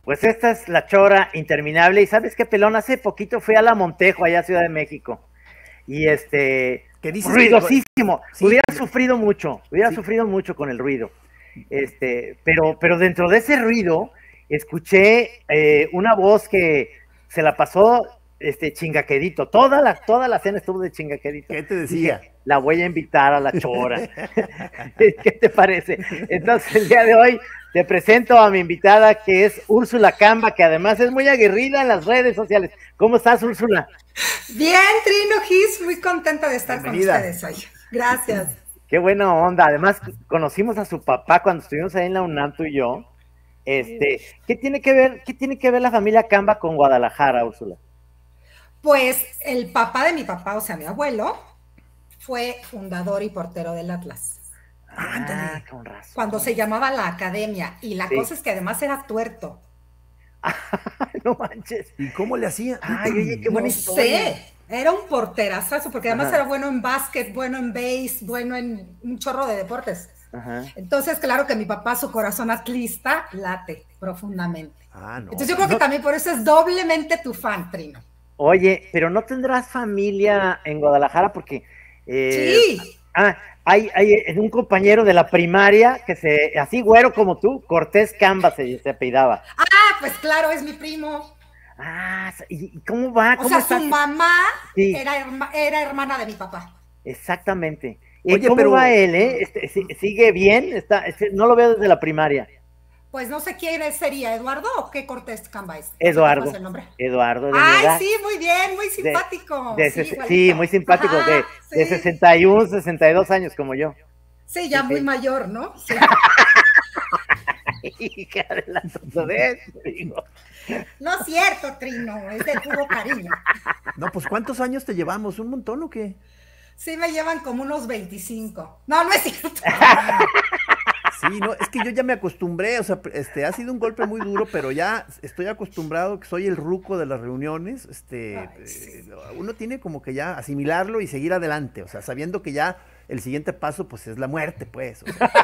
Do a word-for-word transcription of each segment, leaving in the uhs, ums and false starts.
Pues esta es la chora interminable. Y ¿sabes qué, pelón? Hace poquito fui a La Montejo, allá a Ciudad de México. Y este, ¿Qué dices? ruidosísimo. Que... Sí. Hubiera sufrido mucho, hubiera Sí. sufrido mucho con el ruido. Este, pero, pero dentro de ese ruido, escuché eh, una voz que se la pasó este chingaquedito. Toda la, toda la cena estuvo de chingaquedito. ¿Qué te decía? Dije, la voy a invitar a la chora. ¿Qué te parece? Entonces, el día de hoy te presento a mi invitada, que es Úrsula Camba, que además es muy aguerrida en las redes sociales. ¿Cómo estás, Úrsula? Bien, Trino Gis, muy contenta de estar Bienvenida. con ustedes hoy. Gracias. Qué buena onda. Además, conocimos a su papá cuando estuvimos ahí en la UNAM, tú y yo. Este, ¿qué tiene que ver, qué tiene que ver la familia Camba con Guadalajara, Úrsula? Pues el papá de mi papá, o sea, mi abuelo, fue fundador y portero del Atlas. Ah, con razón. Cuando se llamaba La Academia. Y la Sí. cosa es que además era tuerto. No manches. ¿Y cómo le hacía? Ay, oye, qué No buena historia. sé, era un porterazazo, porque además Ajá. era bueno en básquet, bueno en base, bueno en un chorro de deportes. Ajá. Entonces, claro que mi papá, su corazón atlista, late profundamente. Ah, no. Entonces yo creo que No. también por eso es doblemente tu fan, Trino. Oye, pero no tendrás familia en Guadalajara porque eh, Sí. ah, hay, hay un compañero de la primaria que se, así güero como tú, Cortés Camba se, se apellidaba. Ah, pues claro, es mi primo. Ah, ¿y cómo va? O ¿Cómo sea, está? su mamá Sí. era, herma, era hermana de mi papá. Exactamente. Oye, ¿Cómo pero- va él, eh? Este, si- ¿Sigue bien? Está, este, no lo veo desde la primaria. Pues no sé quién sería, ¿Eduardo o qué Cortés Camba es? Eduardo. ¿Cuál es el nombre? Eduardo de mi Ay, edad. sí, muy bien, muy simpático. De sí, ses- igualito. sí, muy simpático, Ajá, de, sí. de sesenta y uno, sesenta y dos años como yo. Sí, ya Sí, muy sí. mayor, ¿no? Sí. Hija de la totodez, digo. No es cierto, Trino, es de puro cariño. No, pues ¿cuántos años te llevamos? ¿Un montón o qué? Sí, me llevan como unos veinticinco. No, no es cierto. Sí, no, es que yo ya me acostumbré, o sea, este, ha sido un golpe muy duro, pero ya estoy acostumbrado que soy el ruco de las reuniones, este, Ay, sí. eh, uno tiene como que ya asimilarlo y seguir adelante, o sea, sabiendo que ya el siguiente paso, pues, es la muerte, pues, o sea.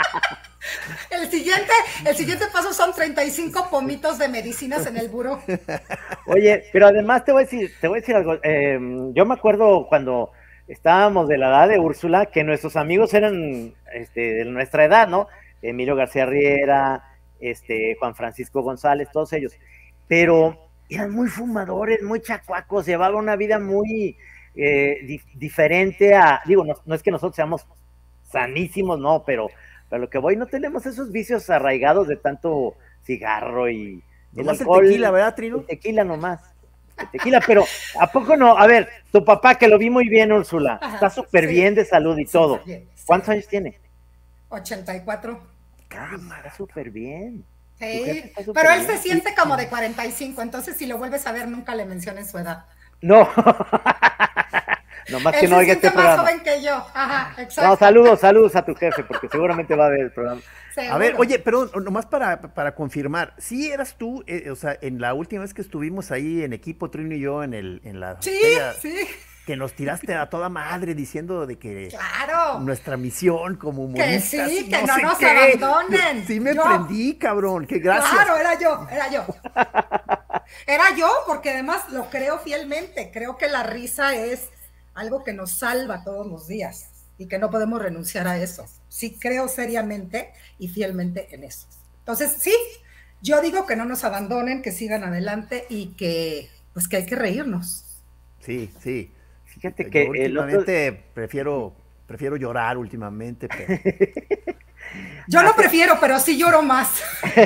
El siguiente, el siguiente paso son treinta y cinco pomitos de medicinas en el buró. Oye, pero además te voy a decir, te voy a decir algo. Eh, yo me acuerdo cuando estábamos de la edad de Úrsula, que nuestros amigos eran este, de nuestra edad, ¿no? Emilio García Riera, este, Juan Francisco González, todos ellos. Pero eran muy fumadores, muy chacuacos, llevaban una vida muy eh, di diferente a, digo, no, no es que nosotros seamos sanísimos, no, pero, pero lo que voy, no tenemos esos vicios arraigados de tanto cigarro y el Nomás el alcohol. tequila, ¿verdad, Trino? El tequila nomás. El tequila, pero ¿a poco no? A ver, tu papá, que lo vi muy bien, Úrsula, Ajá, está súper sí. bien de salud y todo. Súper bien, sí. ¿Cuántos años tiene? ochenta y cuatro. Está súper bien. Tu Sí, jefe está súper pero él bien. se siente como de cuarenta y cinco, entonces si lo vuelves a ver nunca le menciones su edad. No. Nomás Él que no se oiga siente este más programa. joven que yo. Ajá, exacto. No, saludos, saludos a tu jefe, porque seguramente va a ver el programa. A ver, Seguro. oye, pero nomás para, para confirmar, ¿sí eras tú, eh, o sea, en la última vez que estuvimos ahí en equipo, Trino y yo, en, el, en la Sí, feria, sí, que nos tiraste a toda madre diciendo de que claro. nuestra misión como Que humoristas, sí, que no sé nos qué. abandonen. Sí me Yo. prendí, cabrón, que gracias. Claro, era yo, era yo. Era yo, porque además lo creo fielmente. Creo que la risa es algo que nos salva todos los días y que no podemos renunciar a eso. Sí creo seriamente y fielmente en eso. Entonces, sí, yo digo que no nos abandonen, que sigan adelante y que, pues, que hay que reírnos. Sí, sí. Fíjate Yo que el otro... últimamente prefiero, prefiero llorar últimamente, pero... Yo no prefiero, pero sí lloro más.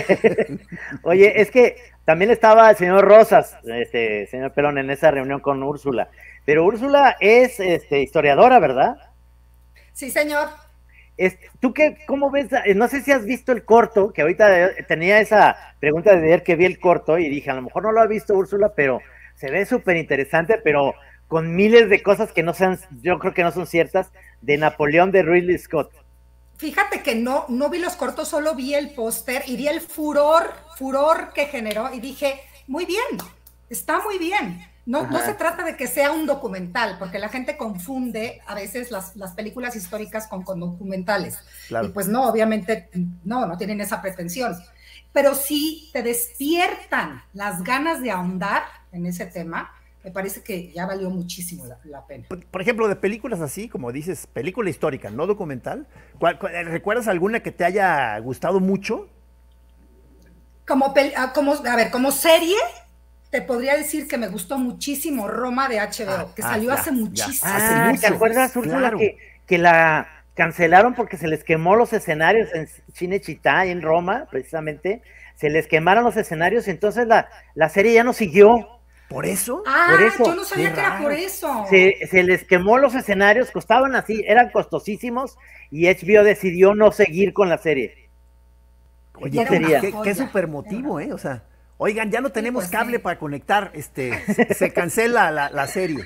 Oye, es que también estaba el señor Rosas, este señor Pelón, en esa reunión con Úrsula. Pero Úrsula es este, historiadora, ¿verdad? Sí, señor. Es, ¿Tú qué, cómo ves? No sé si has visto el corto, que ahorita tenía esa pregunta de ayer que vi el corto y dije, a lo mejor no lo ha visto Úrsula, pero se ve súper interesante, pero con miles de cosas que no sean, yo creo que no son ciertas, de Napoleón de Ridley Scott. Fíjate que no, no vi los cortos, solo vi el póster y vi el furor, furor que generó y dije, muy bien, está muy bien. No, no se trata de que sea un documental, porque la gente confunde a veces las, las películas históricas con, con documentales. Claro. Y pues no, obviamente, no, no tienen esa pretensión. pero si te despiertan las ganas de ahondar en ese tema, me parece que ya valió muchísimo la, la pena. Por, por ejemplo, de películas así, como dices, película histórica, no documental, ¿cuál, cuál, ¿recuerdas alguna que te haya gustado mucho? Como, como, a ver, como serie, te podría decir que me gustó muchísimo Roma de H B O, ah, que salió ah, ya, hace muchísimo. Ah, ¿te acuerdas, Úrsula, claro. que, que la cancelaron porque se les quemó los escenarios en Cinecittà, en Roma, precisamente? Se les quemaron los escenarios y entonces la, la serie ya no siguió. ¿Por eso? Ah, por eso. Yo no sabía Qué que raro. Era por eso. Se, se les quemó los escenarios, costaban así, eran costosísimos y H B O decidió no seguir con la serie. Oye, sería? Qué, qué super motivo, ¿eh? O sea, oigan, ya no tenemos sí, pues, cable sí. para conectar, este, se cancela la, la serie.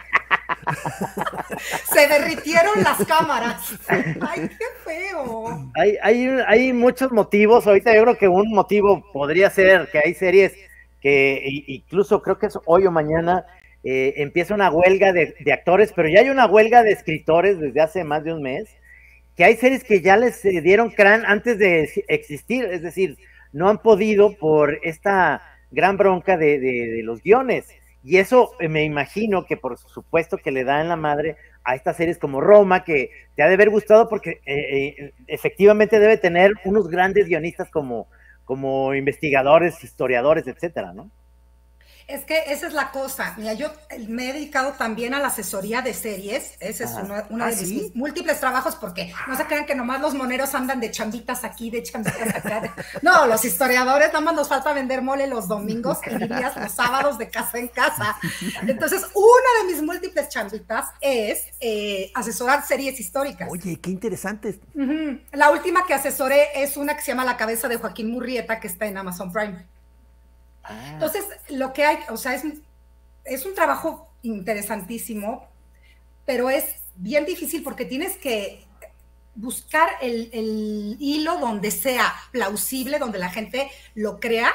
Se derritieron las cámaras. Ay, qué feo. Hay, hay, hay muchos motivos. Ahorita yo creo que un motivo podría ser que hay series que incluso creo que es hoy o mañana eh, empieza una huelga de, de actores, pero ya hay una huelga de escritores desde hace más de un mes, que hay series que ya les eh, dieron crán antes de existir, es decir, no han podido por esta gran bronca de, de, de los guiones. Y eso eh, me imagino que por supuesto que le da en la madre a estas series como Roma, que te ha de haber gustado porque eh, eh, efectivamente debe tener unos grandes guionistas como, como investigadores, historiadores, etcétera, ¿no? Es que esa es la cosa. Mira, yo me he dedicado también a la asesoría de series. Ese es uno, uno ¿Ah, de sí? mis múltiples trabajos, porque no se crean que nomás los moneros andan de chambitas aquí, de chambitas acá. No, los historiadores nada más nos falta vender mole los domingos y dirías los sábados de casa en casa. Entonces, una de mis múltiples chambitas es eh, asesorar series históricas. Oye, qué interesante. Uh-huh. La última que asesoré es una que se llama La cabeza de Joaquín Murrieta, que está en Amazon Prime. Ah. Entonces, lo que hay, o sea, es, es un trabajo interesantísimo, pero es bien difícil porque tienes que buscar el, el hilo donde sea plausible, donde la gente lo crea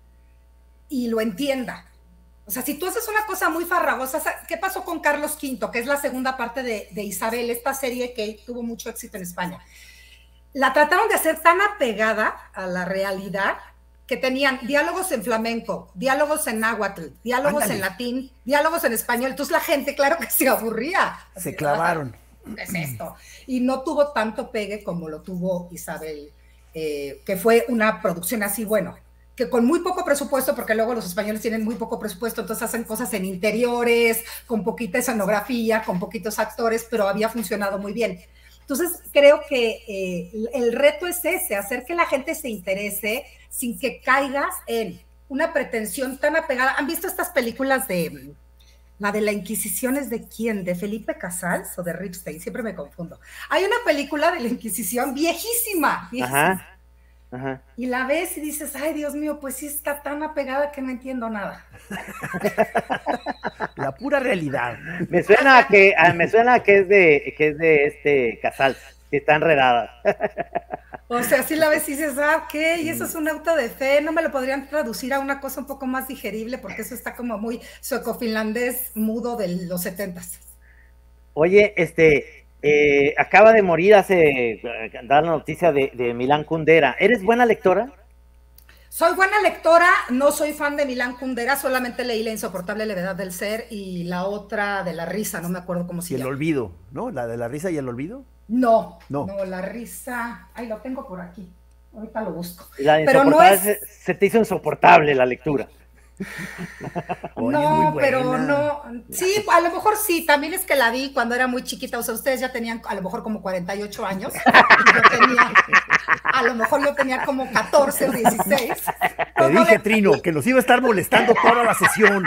y lo entienda. O sea, si tú haces una cosa muy farragosa, ¿qué pasó con Carlos quinto? Que es la segunda parte de, de Isabel, esta serie que tuvo mucho éxito en España. La trataron de hacer tan apegada a la realidad que tenían diálogos en flamenco, diálogos en náhuatl, diálogos Ándale. en latín, diálogos en español. Entonces la gente, claro que se aburría. Se clavaron. ¿Qué es esto? Y no tuvo tanto pegue como lo tuvo Isabel, eh, que fue una producción así, bueno, que con muy poco presupuesto, porque luego los españoles tienen muy poco presupuesto, entonces hacen cosas en interiores, con poquita escenografía, con poquitos actores, pero había funcionado muy bien. Entonces, creo que eh, el reto es ese, hacer que la gente se interese sin que caigas en una pretensión tan apegada. ¿Han visto estas películas de, la de la Inquisición es de quién? ¿De Felipe Casals o de Ripstein? Siempre me confundo. Hay una película de la Inquisición viejísima, viejísima. Ajá. Ajá. Y la ves y dices, ay, Dios mío, pues sí está tan apegada que no entiendo nada. La pura realidad. Me suena a que, a, me suena a que es de, que es de este Casals, que está enredada. O sea, sí la ves y dices, ah, ok, y eso es un auto de fe, no me lo podrían traducir a una cosa un poco más digerible, porque eso está como muy sueco-finlandés mudo de los setentas. Oye, este... Eh, acaba de morir hace, dar la noticia de, de Milán Kundera. ¿Eres buena lectora? Soy buena lectora, no soy fan de Milán Kundera, solamente leí La insoportable levedad del ser y la otra de la risa, no me acuerdo cómo se llama. Y llama. el olvido, ¿no? ¿La de la risa y el olvido? No, no, no la risa, ay, lo tengo por aquí, ahorita lo busco. La Pero no es... se, se te hizo insoportable la lectura. Oye, no, pero no, sí, a lo mejor sí, también es que la vi cuando era muy chiquita, o sea, ustedes ya tenían a lo mejor como cuarenta y ocho años, yo tenía, a lo mejor yo tenía como catorce o dieciséis. Te dije, le... Trino, que nos iba a estar molestando toda la sesión.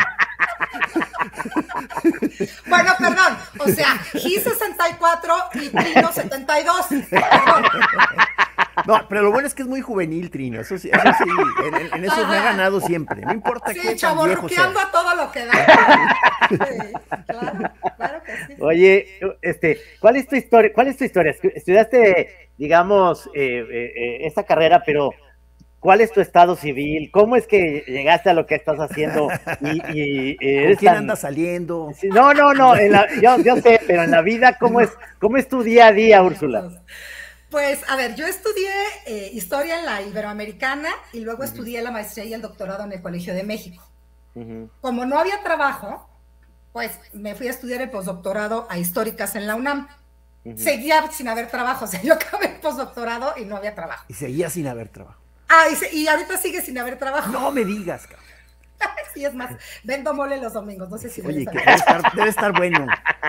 Bueno, perdón, o sea, G sesenta y cuatro y Trino setenta y dos, perdón. No, pero lo bueno es que es muy juvenil, Trino, eso sí, eso sí en, en, en eso me ha ganado siempre, no importa sí, qué chavo, tan viejo sea. a todo lo que da. Sí, claro, claro que sí. Oye, este, ¿cuál es tu historia? ¿Cuál es tu historia? Estudiaste, digamos, eh, eh, esta carrera, pero ¿cuál es tu estado civil? ¿Cómo es que llegaste a lo que estás haciendo? Y, y, y ¿Con quién tan... andas saliendo? No, no, no, en la, yo, yo sé, pero en la vida, ¿cómo es, cómo es tu día a día, Úrsula? Pues, a ver, yo estudié eh, historia en la Iberoamericana y luego uh-huh. estudié la maestría y el doctorado en el Colegio de México. Uh-huh. Como no había trabajo, pues me fui a estudiar el postdoctorado a históricas en la UNAM. Uh-huh. Seguía sin haber trabajo, o sea, yo acabé el postdoctorado y no había trabajo. Y seguía sin haber trabajo. Ah, y, se, y ahorita sigue sin haber trabajo. No me digas, cabrón. Sí, es más, vendo mole los domingos, no sé si... Oye, que debe estar, debe estar bueno.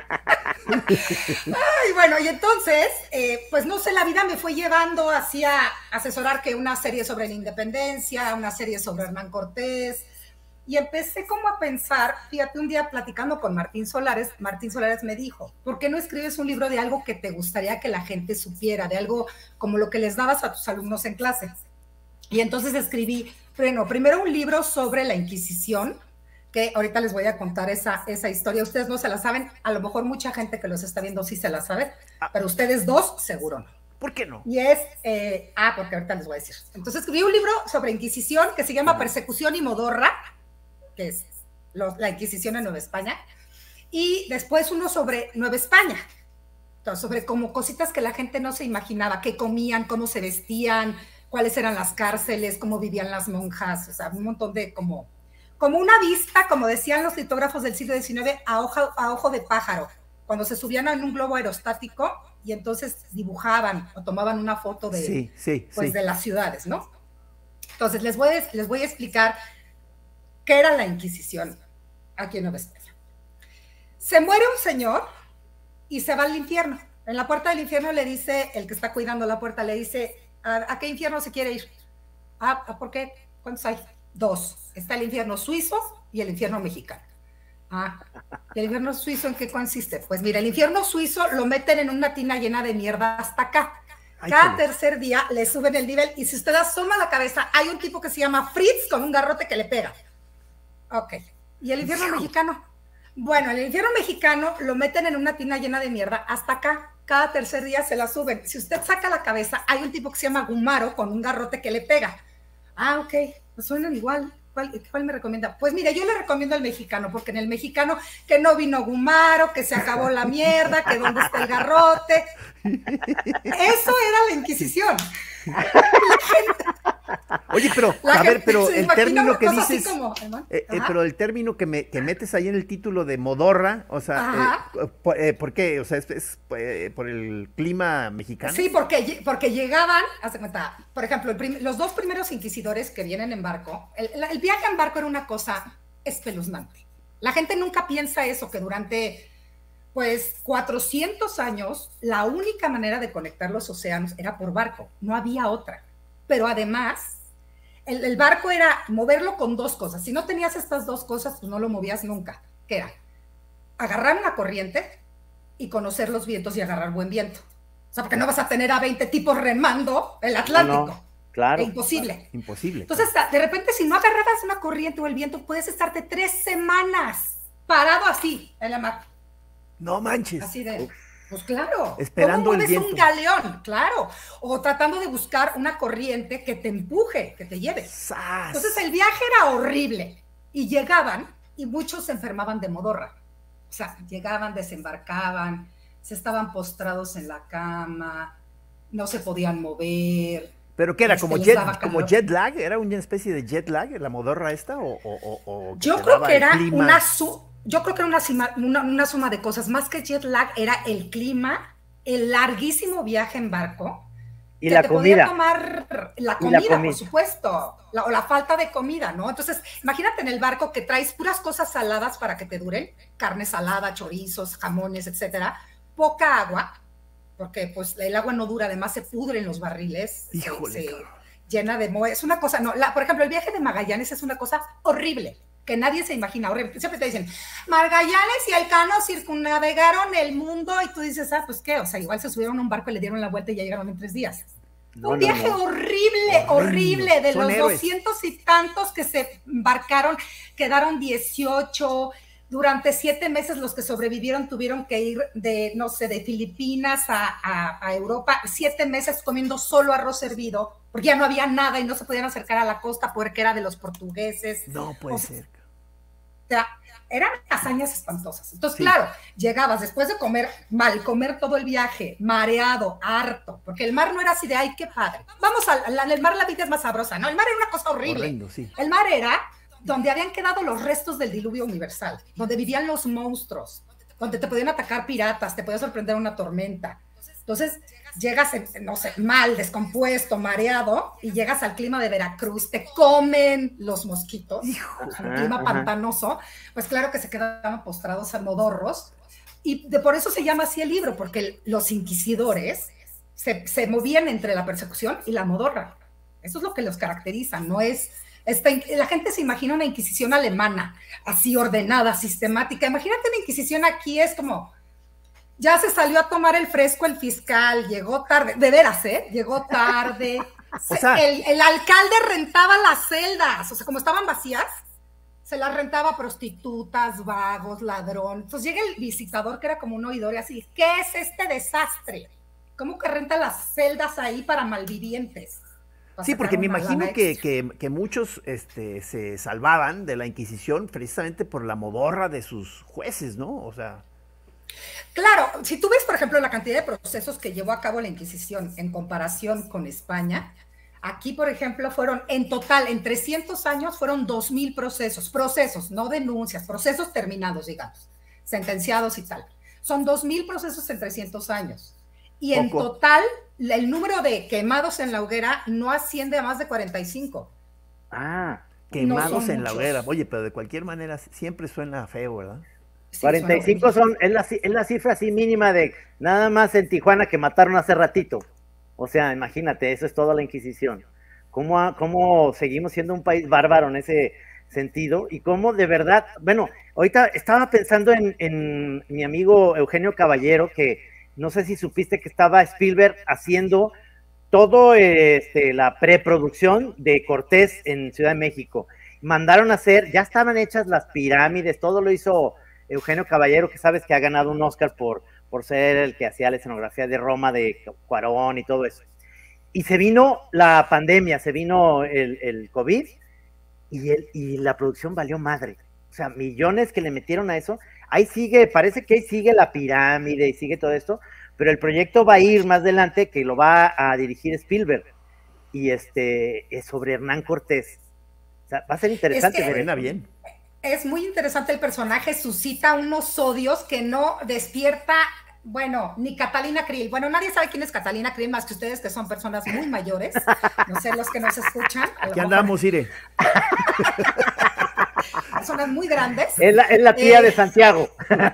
Ay, bueno, y entonces, eh, pues no sé, la vida me fue llevando hacia asesorar que una serie sobre la independencia, una serie sobre Hernán Cortés, y empecé como a pensar, fíjate, un día platicando con Martín Solares, Martín Solares me dijo, ¿por qué no escribes un libro de algo que te gustaría que la gente supiera, de algo como lo que les dabas a tus alumnos en clase? Y entonces escribí, bueno, primero un libro sobre la Inquisición, que ahorita les voy a contar esa, esa historia. Ustedes no se la saben, a lo mejor mucha gente que los está viendo sí se la sabe, pero ustedes dos seguro no. ¿Por qué no? Y es, eh, ah, porque ahorita les voy a decir. Entonces escribí un libro sobre Inquisición que se llama Persecución y Modorra, que es lo, la Inquisición en Nueva España, y después uno sobre Nueva España, entonces, sobre como cositas que la gente no se imaginaba, qué comían, cómo se vestían, cuáles eran las cárceles, cómo vivían las monjas, o sea, un montón de como, como una vista, como decían los litógrafos del siglo diecinueve, a ojo, a ojo de pájaro, cuando se subían en un globo aerostático y entonces dibujaban o tomaban una foto de, sí, sí, pues, sí. de las ciudades, ¿no? Entonces les voy, a, les voy a explicar qué era la Inquisición aquí en Nueva España. Se muere un señor y se va al infierno. En la puerta del infierno le dice, el que está cuidando la puerta, le dice, ¿a, a qué infierno se quiere ir? Ah, ¿por qué? ¿Cuántos hay? Dos. Está el infierno suizo y el infierno mexicano. Ah, ¿y el infierno suizo en qué consiste? Pues mira, el infierno suizo lo meten en una tina llena de mierda hasta acá. Cada Ay, tercer día le suben el nivel y si usted asoma la cabeza, hay un tipo que se llama Fritz con un garrote que le pega. Ok. ¿Y el infierno Dios. mexicano? Bueno, el infierno mexicano lo meten en una tina llena de mierda hasta acá. Cada tercer día se la suben. Si usted saca la cabeza, hay un tipo que se llama Gumaro con un garrote que le pega. Ah, ok. Pues suenan igual. ¿Cuál, ¿Cuál me recomienda? Pues mire, yo le recomiendo el mexicano, porque en el mexicano que no vino Gumaro, que se acabó la mierda, que dónde está el garrote. Eso era la Inquisición. La gente, Oye, pero, a ver, pero el término que dices, como, eh, eh, pero el término que, me, que metes ahí en el título de modorra, o sea, eh, por, eh, ¿por qué? O sea, ¿es, es eh, por el clima mexicano? Sí, porque, porque llegaban, hace cuenta, por ejemplo, el prim, los dos primeros inquisidores que vienen en barco, el, el viaje en barco era una cosa espeluznante. La gente nunca piensa eso, que durante, pues, cuatrocientos años, la única manera de conectar los océanos era por barco, no había otra. Pero además, el, el barco era moverlo con dos cosas. Si no tenías estas dos cosas, pues no lo movías nunca. ¿Qué era? Agarrar una corriente y conocer los vientos y agarrar buen viento. O sea, porque no vas a tener a veinte tipos remando el Atlántico. No, no, claro. Es imposible. Claro, imposible. Entonces, de repente, si no agarrabas una corriente o el viento, puedes estarte tres semanas parado así en la mar. No manches. Así de... Uf. Pues claro, esperando ¿cómo el viento? Un galeón, claro, o tratando de buscar una corriente que te empuje, que te lleve. ¡Sas! Entonces el viaje era horrible y llegaban y muchos se enfermaban de modorra. O sea, llegaban, desembarcaban, se estaban postrados en la cama, no se podían mover. ¿Pero qué era? ¿Como jet, como jet lag? ¿Era una especie de jet lag la modorra esta? ¿O, o, o Yo creo que era clima? una... Su Yo creo que era una, una, una suma de cosas, más que jet lag, era el clima, el larguísimo viaje en barco, y la te comida. Podía tomar la comida, la comida, por supuesto, la, o la falta de comida, ¿no? Entonces, imagínate en el barco que traes puras cosas saladas para que te duren, carne salada, chorizos, jamones, etcétera, poca agua, porque pues el agua no dura, además se pudre en los barriles, Híjole, se, se llena de moho, es una cosa, no, la, por ejemplo, el viaje de Magallanes es una cosa horrible, que nadie se imagina, horrible. Siempre te dicen, Magallanes y Elcano circunnavegaron el mundo, y tú dices, ah, pues qué, o sea, igual se subieron a un barco y le dieron la vuelta y ya llegaron en tres días. No, un viaje no, no. horrible, horrible, de Son los héroes. doscientos y tantos que se embarcaron, quedaron dieciocho, durante siete meses los que sobrevivieron tuvieron que ir de, no sé, de Filipinas a, a, a Europa, siete meses comiendo solo arroz hervido, porque ya no había nada y no se podían acercar a la costa porque era de los portugueses. No puede o, ser. sea, eran hazañas espantosas. Entonces, sí. claro, llegabas después de comer mal, comer todo el viaje, mareado, harto, porque el mar no era así de, ay, qué padre. Vamos al, al mar, la vida es más sabrosa, ¿no? El mar era una cosa horrible. Horrendo, sí. El mar era donde habían quedado los restos del diluvio universal, donde vivían los monstruos, donde te podían atacar piratas, te podía sorprender una tormenta. Entonces, llegas, no sé, mal, descompuesto, mareado, y llegas al clima de Veracruz, te comen los mosquitos, ajá, el clima ajá. pantanoso, pues claro que se quedaban postrados a modorros, y de, por eso se llama así el libro, porque los inquisidores se, se movían entre la persecución y la modorra. Eso es lo que los caracteriza, no es... Esta, la gente se imagina una inquisición alemana, así ordenada, sistemática. Imagínate una inquisición aquí, es como... Ya se salió a tomar el fresco el fiscal, llegó tarde, de veras, ¿eh? Llegó tarde. O sea, el, el alcalde rentaba las celdas, o sea, como estaban vacías, se las rentaba a prostitutas, vagos, ladrón. Entonces llega el visitador que era como un oidor y así, ¿qué es este desastre? ¿Cómo que renta las celdas ahí para malvivientes? Para sí, porque me imagino que, que, que muchos este, se salvaban de la Inquisición precisamente por la modorra de sus jueces, ¿no? O sea... Claro, si tú ves, por ejemplo, la cantidad de procesos que llevó a cabo la Inquisición en comparación con España, aquí, por ejemplo, fueron en total, en trescientos años, fueron dos mil procesos, procesos, no denuncias, procesos terminados, digamos, sentenciados y tal. Son dos mil procesos en trescientos años. Y en Poco. total, el número de quemados en la hoguera no asciende a más de cuarenta y cinco. Ah, quemados no en la hoguera. Oye, pero de cualquier manera siempre suena feo, ¿verdad? Sí, cuarenta y cinco son, es la, es la cifra así mínima de nada más en Tijuana que mataron hace ratito. O sea, imagínate, eso es toda la Inquisición. ¿Cómo, cómo seguimos siendo un país bárbaro en ese sentido? Y cómo de verdad, bueno, ahorita estaba pensando en, en mi amigo Eugenio Caballero, que no sé si supiste que estaba Spielberg haciendo todo este, la preproducción de Cortés en Ciudad de México. Mandaron a hacer, ya estaban hechas las pirámides, todo lo hizo Eugenio Caballero, que sabes que ha ganado un Oscar por, por ser el que hacía la escenografía de Roma, de Cuarón y todo eso. Y se vino la pandemia, se vino el, el COVID y, el, y la producción valió madre. O sea, millones que le metieron a eso. Ahí sigue, parece que ahí sigue la pirámide y sigue todo esto, pero el proyecto va a ir más adelante, que lo va a dirigir Spielberg, y este es sobre Hernán Cortés. O sea, va a ser interesante. Es que, ver bien. Es muy interesante el personaje, suscita unos odios que no despierta, bueno, ni Catalina Krill. Bueno, nadie sabe quién es Catalina Krill más que ustedes, que son personas muy mayores. No sé, los que nos escuchan. Aquí andamos, Ire. Personas muy grandes. Es la, es la tía eh... de Santiago.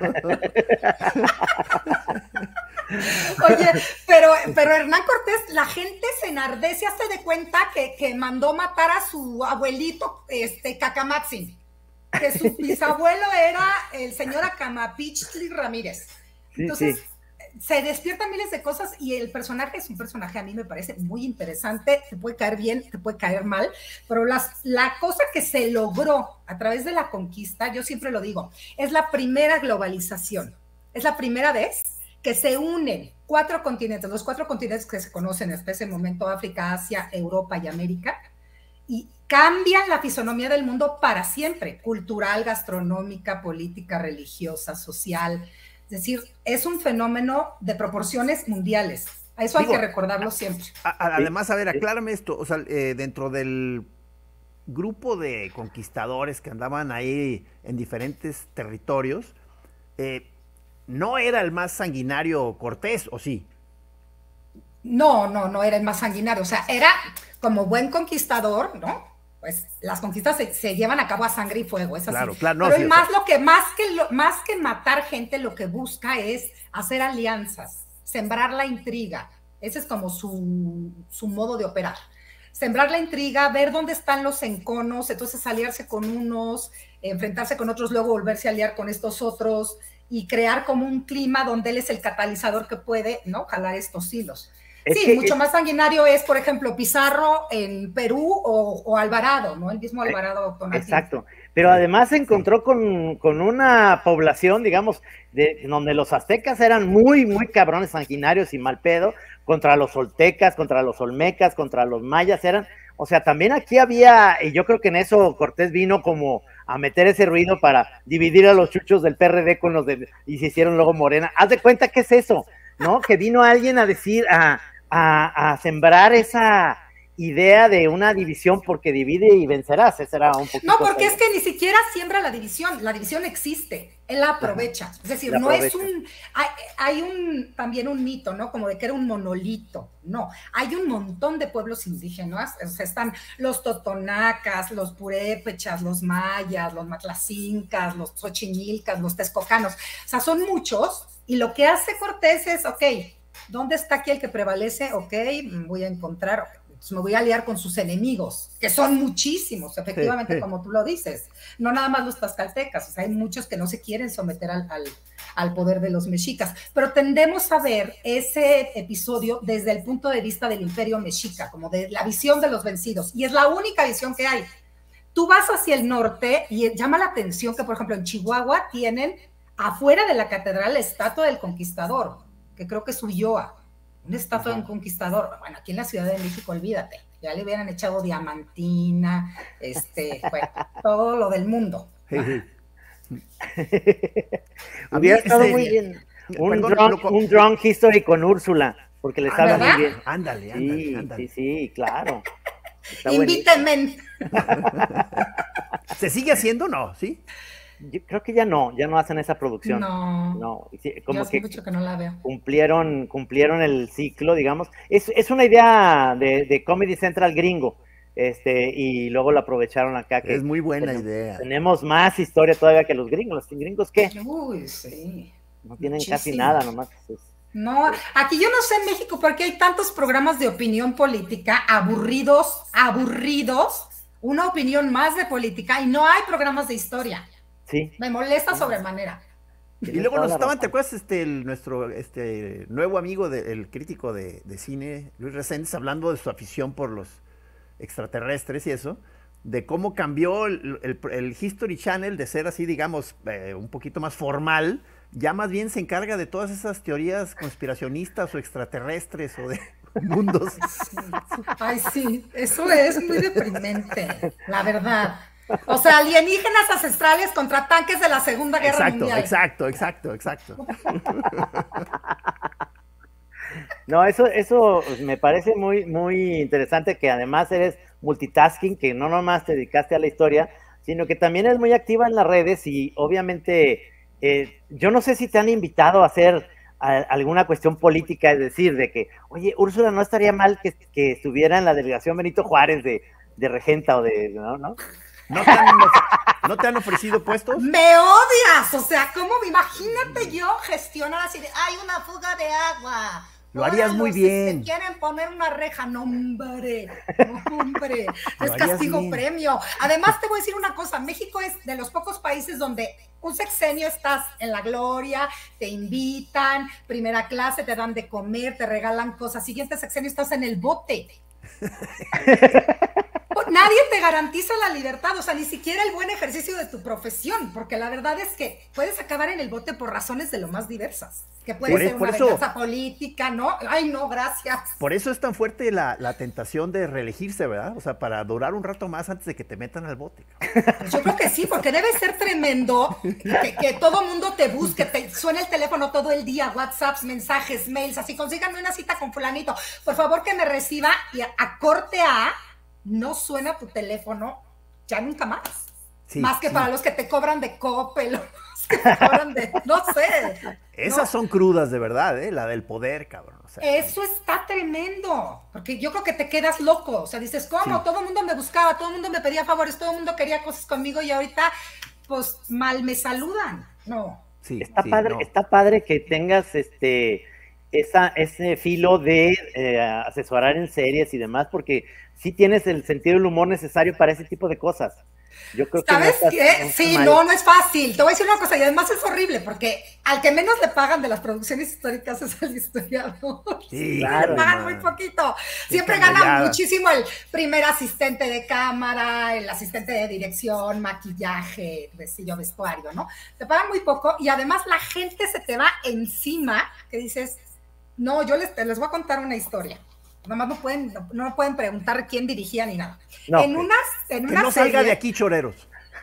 Oye, pero, pero Hernán Cortés, la gente se enardece, hace de cuenta que, que mandó matar a su abuelito, este, Cacamatzin, que su bisabuelo era el señor Acamapichtli Ramírez. Entonces, sí, sí. se despiertan miles de cosas y el personaje es un personaje, a mí me parece muy interesante, te puede caer bien, te puede caer mal, pero las, la cosa que se logró a través de la conquista, yo siempre lo digo, es la primera globalización, es la primera vez que se unen cuatro continentes, los cuatro continentes que se conocen hasta ese momento, África, Asia, Europa y América, y cambian la fisonomía del mundo para siempre, cultural, gastronómica, política, religiosa, social. Es decir, es un fenómeno de proporciones mundiales. A eso Digo, hay que recordarlo siempre. A, a, además, a ver, aclárame esto, o sea, eh, dentro del grupo de conquistadores que andaban ahí en diferentes territorios, eh, ¿no era el más sanguinario Cortés, o sí? No, no, no era el más sanguinario, o sea, era como buen conquistador, ¿no? Pues las conquistas se, se llevan a cabo a sangre y fuego, es así. Claro, claro, no, Pero sí, el más, o sea. lo que, más, que lo, más que matar gente, lo que busca es hacer alianzas, sembrar la intriga. Ese es como su, su modo de operar. Sembrar la intriga, ver dónde están los enconos, entonces aliarse con unos, enfrentarse con otros, luego volverse a aliar con estos otros y crear como un clima donde él es el catalizador que puede, ¿no?, jalar estos hilos. Es sí, que, mucho es... más sanguinario es, por ejemplo, Pizarro en Perú o, o Alvarado, ¿no? El mismo Alvarado. Exacto, pero además se encontró con, con una población, digamos, de, donde los aztecas eran muy, muy cabrones, sanguinarios y mal pedo, contra los oltecas, contra los olmecas, contra los mayas, eran O sea, también aquí había, y yo creo que en eso Cortés vino como a meter ese ruido para dividir a los chuchos del P R D con los de, y se hicieron luego Morena. Haz de cuenta que es eso, ¿no? Que vino alguien a decir, a, a, a sembrar esa idea de una división porque divide y vencerás. Ese era un poquito. No, porque es que ni siquiera siembra la división, la división existe, él la aprovecha. Es decir, no es un, hay, hay un, también un mito, ¿no? Como de que era un monolito, no, hay un montón de pueblos indígenas, o sea, están los totonacas, los purépechas, los mayas, los matlacincas, los xochimilcas, los texcocanos, o sea, son muchos, y lo que hace Cortés es, ok, ¿dónde está aquí el que prevalece? Ok, voy a encontrar, pues me voy a aliar con sus enemigos, que son muchísimos, efectivamente, sí, sí. Como tú lo dices, no nada más los tlaxcaltecas, o sea, hay muchos que no se quieren someter al, al, al poder de los mexicas, pero tendemos a ver ese episodio desde el punto de vista del imperio mexica, como de la visión de los vencidos, y es la única visión que hay. Tú vas hacia el norte y llama la atención que, por ejemplo, en Chihuahua tienen afuera de la catedral la estatua del conquistador, que creo que es Ulloa, una estatua de un conquistador. Bueno, aquí en la Ciudad de México, olvídate, ya le hubieran echado diamantina, este, bueno, todo lo del mundo. Hubiera estado muy bien. Un, drunk, un drunk history con Úrsula, porque le estaba muy bien. Ándale, ándale, sí, ándale. Sí, sí, claro. Invítenme. ¿Se sigue haciendo o no? ¿Sí? Yo creo que ya no, ya no hacen esa producción. No, no como yo que, mucho que no la veo. Cumplieron, cumplieron el ciclo, digamos. Es, es una idea de, de Comedy Central gringo, este, y luego la aprovecharon acá. Que es muy buena tenemos, idea. Tenemos más historia todavía que los gringos. ¿Los gringos qué? Uy, sí. No tienen Muchísimo. Casi nada, nomás. Es, no, aquí yo no sé en México porque hay tantos programas de opinión política aburridos, aburridos, una opinión más de política y no hay programas de historia. Sí. Me molesta sobremanera. Y luego nos estaban, ¿te acuerdas? Este, el, nuestro este, nuevo amigo, de, el crítico de, de cine, Luis Reséndez, hablando de su afición por los extraterrestres y eso, de cómo cambió el, el, el History Channel de ser así, digamos, eh, un poquito más formal, ya más bien se encarga de todas esas teorías conspiracionistas o extraterrestres o de mundos. Ay, sí, eso es muy deprimente, la verdad. O sea, alienígenas ancestrales contra tanques de la Segunda Guerra exacto, Mundial. Exacto, exacto, exacto, No, eso, eso me parece muy, muy interesante, que además eres multitasking, que no nomás te dedicaste a la historia, sino que también eres muy activa en las redes y obviamente, eh, yo no sé si te han invitado a hacer a, alguna cuestión política, es decir, de que, oye, Úrsula, no estaría mal que, que estuviera en la delegación Benito Juárez de, de regenta o de, ¿no? ¿no? ¿No te, han, ¿No te han ofrecido puestos? ¡Me odias! O sea, ¿cómo? Imagínate yo gestionar así de, hay una fuga de agua. Lo harías muy bien. Si quieren poner una reja, no, hombre, no, hombre. Es castigo bien. Premio. Además, te voy a decir una cosa, México es de los pocos países donde un sexenio estás en la gloria, te invitan, primera clase, te dan de comer, te regalan cosas. Siguiente sexenio estás en el bote. Nadie te garantiza la libertad, o sea, ni siquiera el buen ejercicio de tu profesión, porque la verdad es que puedes acabar en el bote por razones de lo más diversas, que puede por ser por una eso, venganza política, ¿no? Ay, no, gracias. Por eso es tan fuerte la, la tentación de reelegirse, ¿verdad? O sea, para durar un rato más antes de que te metan al bote. Pues yo creo que sí, porque debe ser tremendo que, que todo mundo te busque, te suene el teléfono todo el día, WhatsApps, mensajes, mails, así, consíganme una cita con fulanito, por favor que me reciba, y a, a corte A, no suena tu teléfono ya nunca más. Sí, más que sí. Para los que te cobran de Coppel, los que te cobran de, no sé. Esas ¿no? Son crudas de verdad, ¿eh? La del poder, cabrón. O sea, eso está tremendo, porque yo creo que te quedas loco, o sea, dices, ¿cómo? Sí. Todo el mundo me buscaba, todo el mundo me pedía favores, todo el mundo quería cosas conmigo y ahorita, pues, mal me saludan. No. Sí, está sí, padre, no. Está padre que tengas este... Esa, ese filo de eh, asesorar en series y demás, porque sí tienes el sentido del humor necesario para ese tipo de cosas. Yo creo que ¿sabes no qué? No sí, mal. no, no es fácil. Te voy a decir una cosa, y además es horrible, porque al que menos le pagan de las producciones históricas es al historiador. Sí, claro, le pagan muy poquito. Siempre sí, gana callada. Muchísimo el primer asistente de cámara, el asistente de dirección, maquillaje, vestido, vestuario, ¿no? Te pagan muy poco, y además la gente se te va encima, que dices... No, yo les, les voy a contar una historia. Nomás no pueden, no, no pueden preguntar quién dirigía ni nada. No, en una, en que una no serie, salga de aquí, choreros.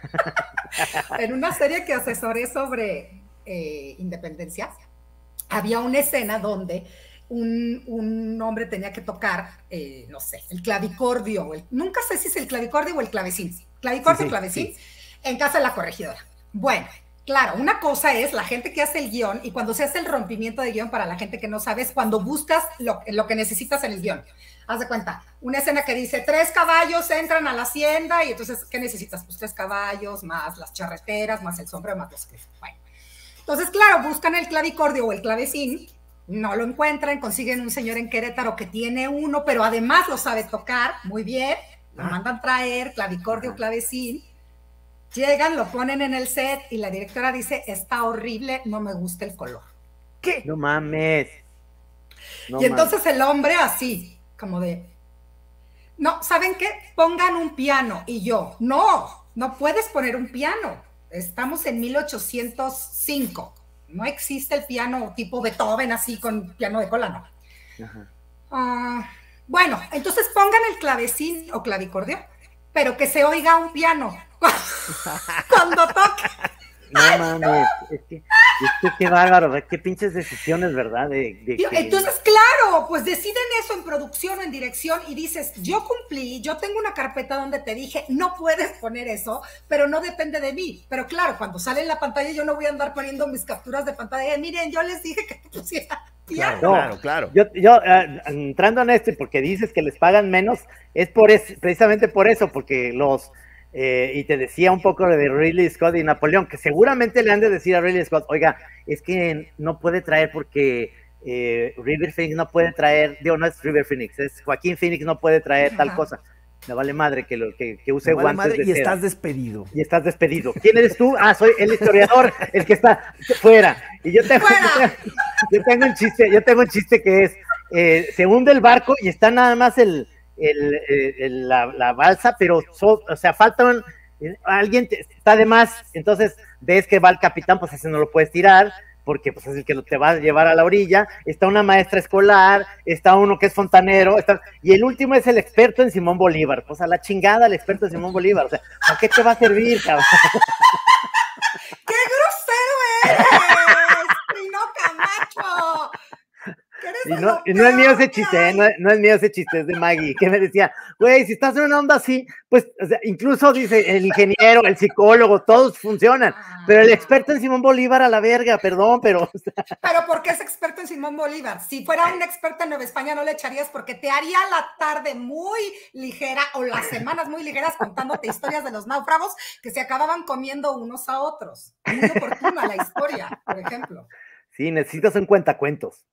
En una serie que asesoré sobre eh, independencia, había una escena donde un, un hombre tenía que tocar, eh, no sé, el clavicordio, el, nunca sé si es el clavicordio o el clavecín, clavicordio o sí, sí, clavecín, sí. En casa de la corregidora. Bueno, claro, una cosa es la gente que hace el guión, y cuando se hace el rompimiento de guión, para la gente que no sabe, es cuando buscas lo, lo que necesitas en el guión. Haz de cuenta, una escena que dice, tres caballos entran a la hacienda, y entonces, ¿qué necesitas? Pues tres caballos, más las charreteras, más el sombrero, más los que... Bueno. Entonces, claro, buscan el clavicordio o el clavecín, no lo encuentran, consiguen un señor en Querétaro que tiene uno, pero además lo sabe tocar muy bien, lo ah. mandan traer, clavicordio, clavecín, llegan, lo ponen en el set y la directora dice, está horrible, no me gusta el color. ¿Qué? No mames. No y entonces mames. El hombre así, como de, no, ¿saben qué? Pongan un piano. Y yo, no, no puedes poner un piano. Estamos en mil ochocientos cinco. No existe el piano tipo Beethoven así con piano de cola, no. Ajá. Uh, bueno, entonces pongan el clavecín o clavicordio, pero que se oiga un piano cuando toque. No mames, es que, es que qué bárbaro, qué pinches decisiones, ¿verdad? De, de que... Entonces, claro, pues deciden eso en producción o en dirección y dices, yo cumplí, yo tengo una carpeta donde te dije, no puedes poner eso, pero no depende de mí. Pero claro, cuando sale en la pantalla yo no voy a andar poniendo mis capturas de pantalla, miren, yo les dije que pusiera piano. No, claro, claro. Yo, yo uh, entrando en esto, porque dices que les pagan menos, es por es, precisamente por eso, porque los... Eh, y te decía un poco de Ridley Scott y Napoleón, que seguramente le han de decir a Ridley Scott, oiga, es que no puede traer porque eh, River Phoenix no puede traer, digo, no es River Phoenix, es Joaquín Phoenix no puede traer Ajá. tal cosa. Me vale madre que, lo, que, que use Me vale guantes madre de y seda. Estás despedido. Y estás despedido. ¿Quién eres tú? Ah, soy el historiador, el que está fuera. Y yo tengo, yo tengo, yo tengo un chiste, yo tengo un chiste que es, eh, se hunde el barco y está nada más el... El, el, la, la balsa, pero so, o sea, falta un, alguien te, está de más, entonces ves que va el capitán, pues ese no lo puedes tirar, porque pues es el que te va a llevar a la orilla, está una maestra escolar, está uno que es fontanero, está, y el último es el experto en Simón Bolívar, pues a la chingada el experto en Simón Bolívar, o sea, ¿a qué te va a servir, cabrón? ¡Qué grosero eres! ¡Trino Camacho! Y no, y no es mío ese chiste, ¿eh? no, no es mío ese chiste, es de Maggie, que me decía, güey, si estás en una onda así, pues, o sea, incluso dice, el ingeniero, el psicólogo, todos funcionan, ah. pero el experto en Simón Bolívar a la verga, perdón, pero... O sea... Pero ¿por qué es experto en Simón Bolívar? Si fuera un experto en Nueva España no le echarías porque te haría la tarde muy ligera o las semanas muy ligeras contándote historias de los náufragos que se acababan comiendo unos a otros. Muy oportuna la historia, por ejemplo. Sí, necesitas un cuentacuentos.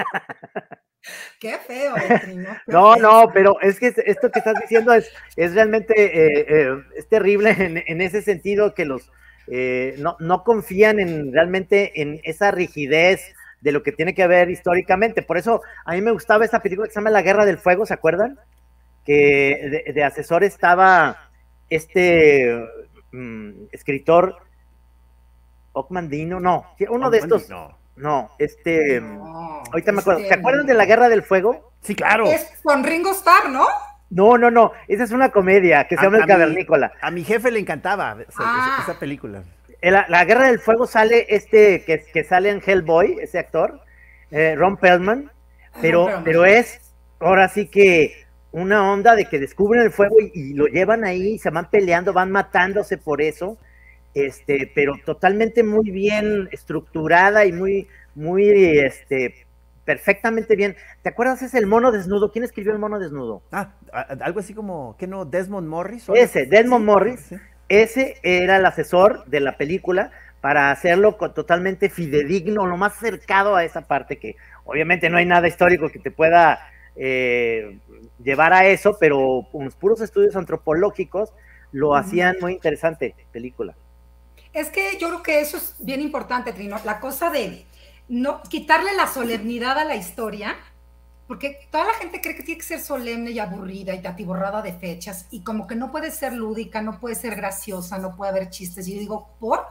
Qué feo, Trino. No, no, pero es que esto que estás diciendo es, es realmente eh, eh, es terrible en, en ese sentido que los eh, no, no confían en realmente en esa rigidez de lo que tiene que ver históricamente. Por eso a mí me gustaba esa película que se llama La Guerra del Fuego, ¿se acuerdan? Que de, de asesor estaba este mm, escritor Ockmandino, no, uno de estos... No. No, este, no, ahorita me acuerdo, ¿se acuerdan de La Guerra del Fuego? Sí, claro. Es con Ringo Starr, ¿no? No, no, no, esa es una comedia que se a, llama El Cavernícola. A mi jefe le encantaba esa, ah. esa película. La, la Guerra del Fuego sale este, que, que sale en Hellboy, ese actor, eh, Ron Perlman, pero, Ron Perlman. pero es, ahora sí que una onda de que descubren el fuego y, y lo llevan ahí, se van peleando, van matándose por eso. Este, pero totalmente muy bien estructurada y muy, muy, este, perfectamente bien. ¿Te acuerdas? Es El Mono Desnudo. ¿Quién escribió El Mono Desnudo? Ah, algo así como, ¿qué no? Desmond Morris. Ese, Desmond ¿Sí? Morris. Sí. Ese era el asesor de la película para hacerlo totalmente fidedigno, lo más acercado a esa parte que obviamente no hay nada histórico que te pueda eh, llevar a eso, pero con los puros estudios antropológicos lo hacían muy interesante película. Es que yo creo que eso es bien importante, Trino, la cosa de no quitarle la solemnidad a la historia, porque toda la gente cree que tiene que ser solemne y aburrida y atiborrada de fechas, y como que no puede ser lúdica, no puede ser graciosa, no puede haber chistes, y yo digo, ¿por?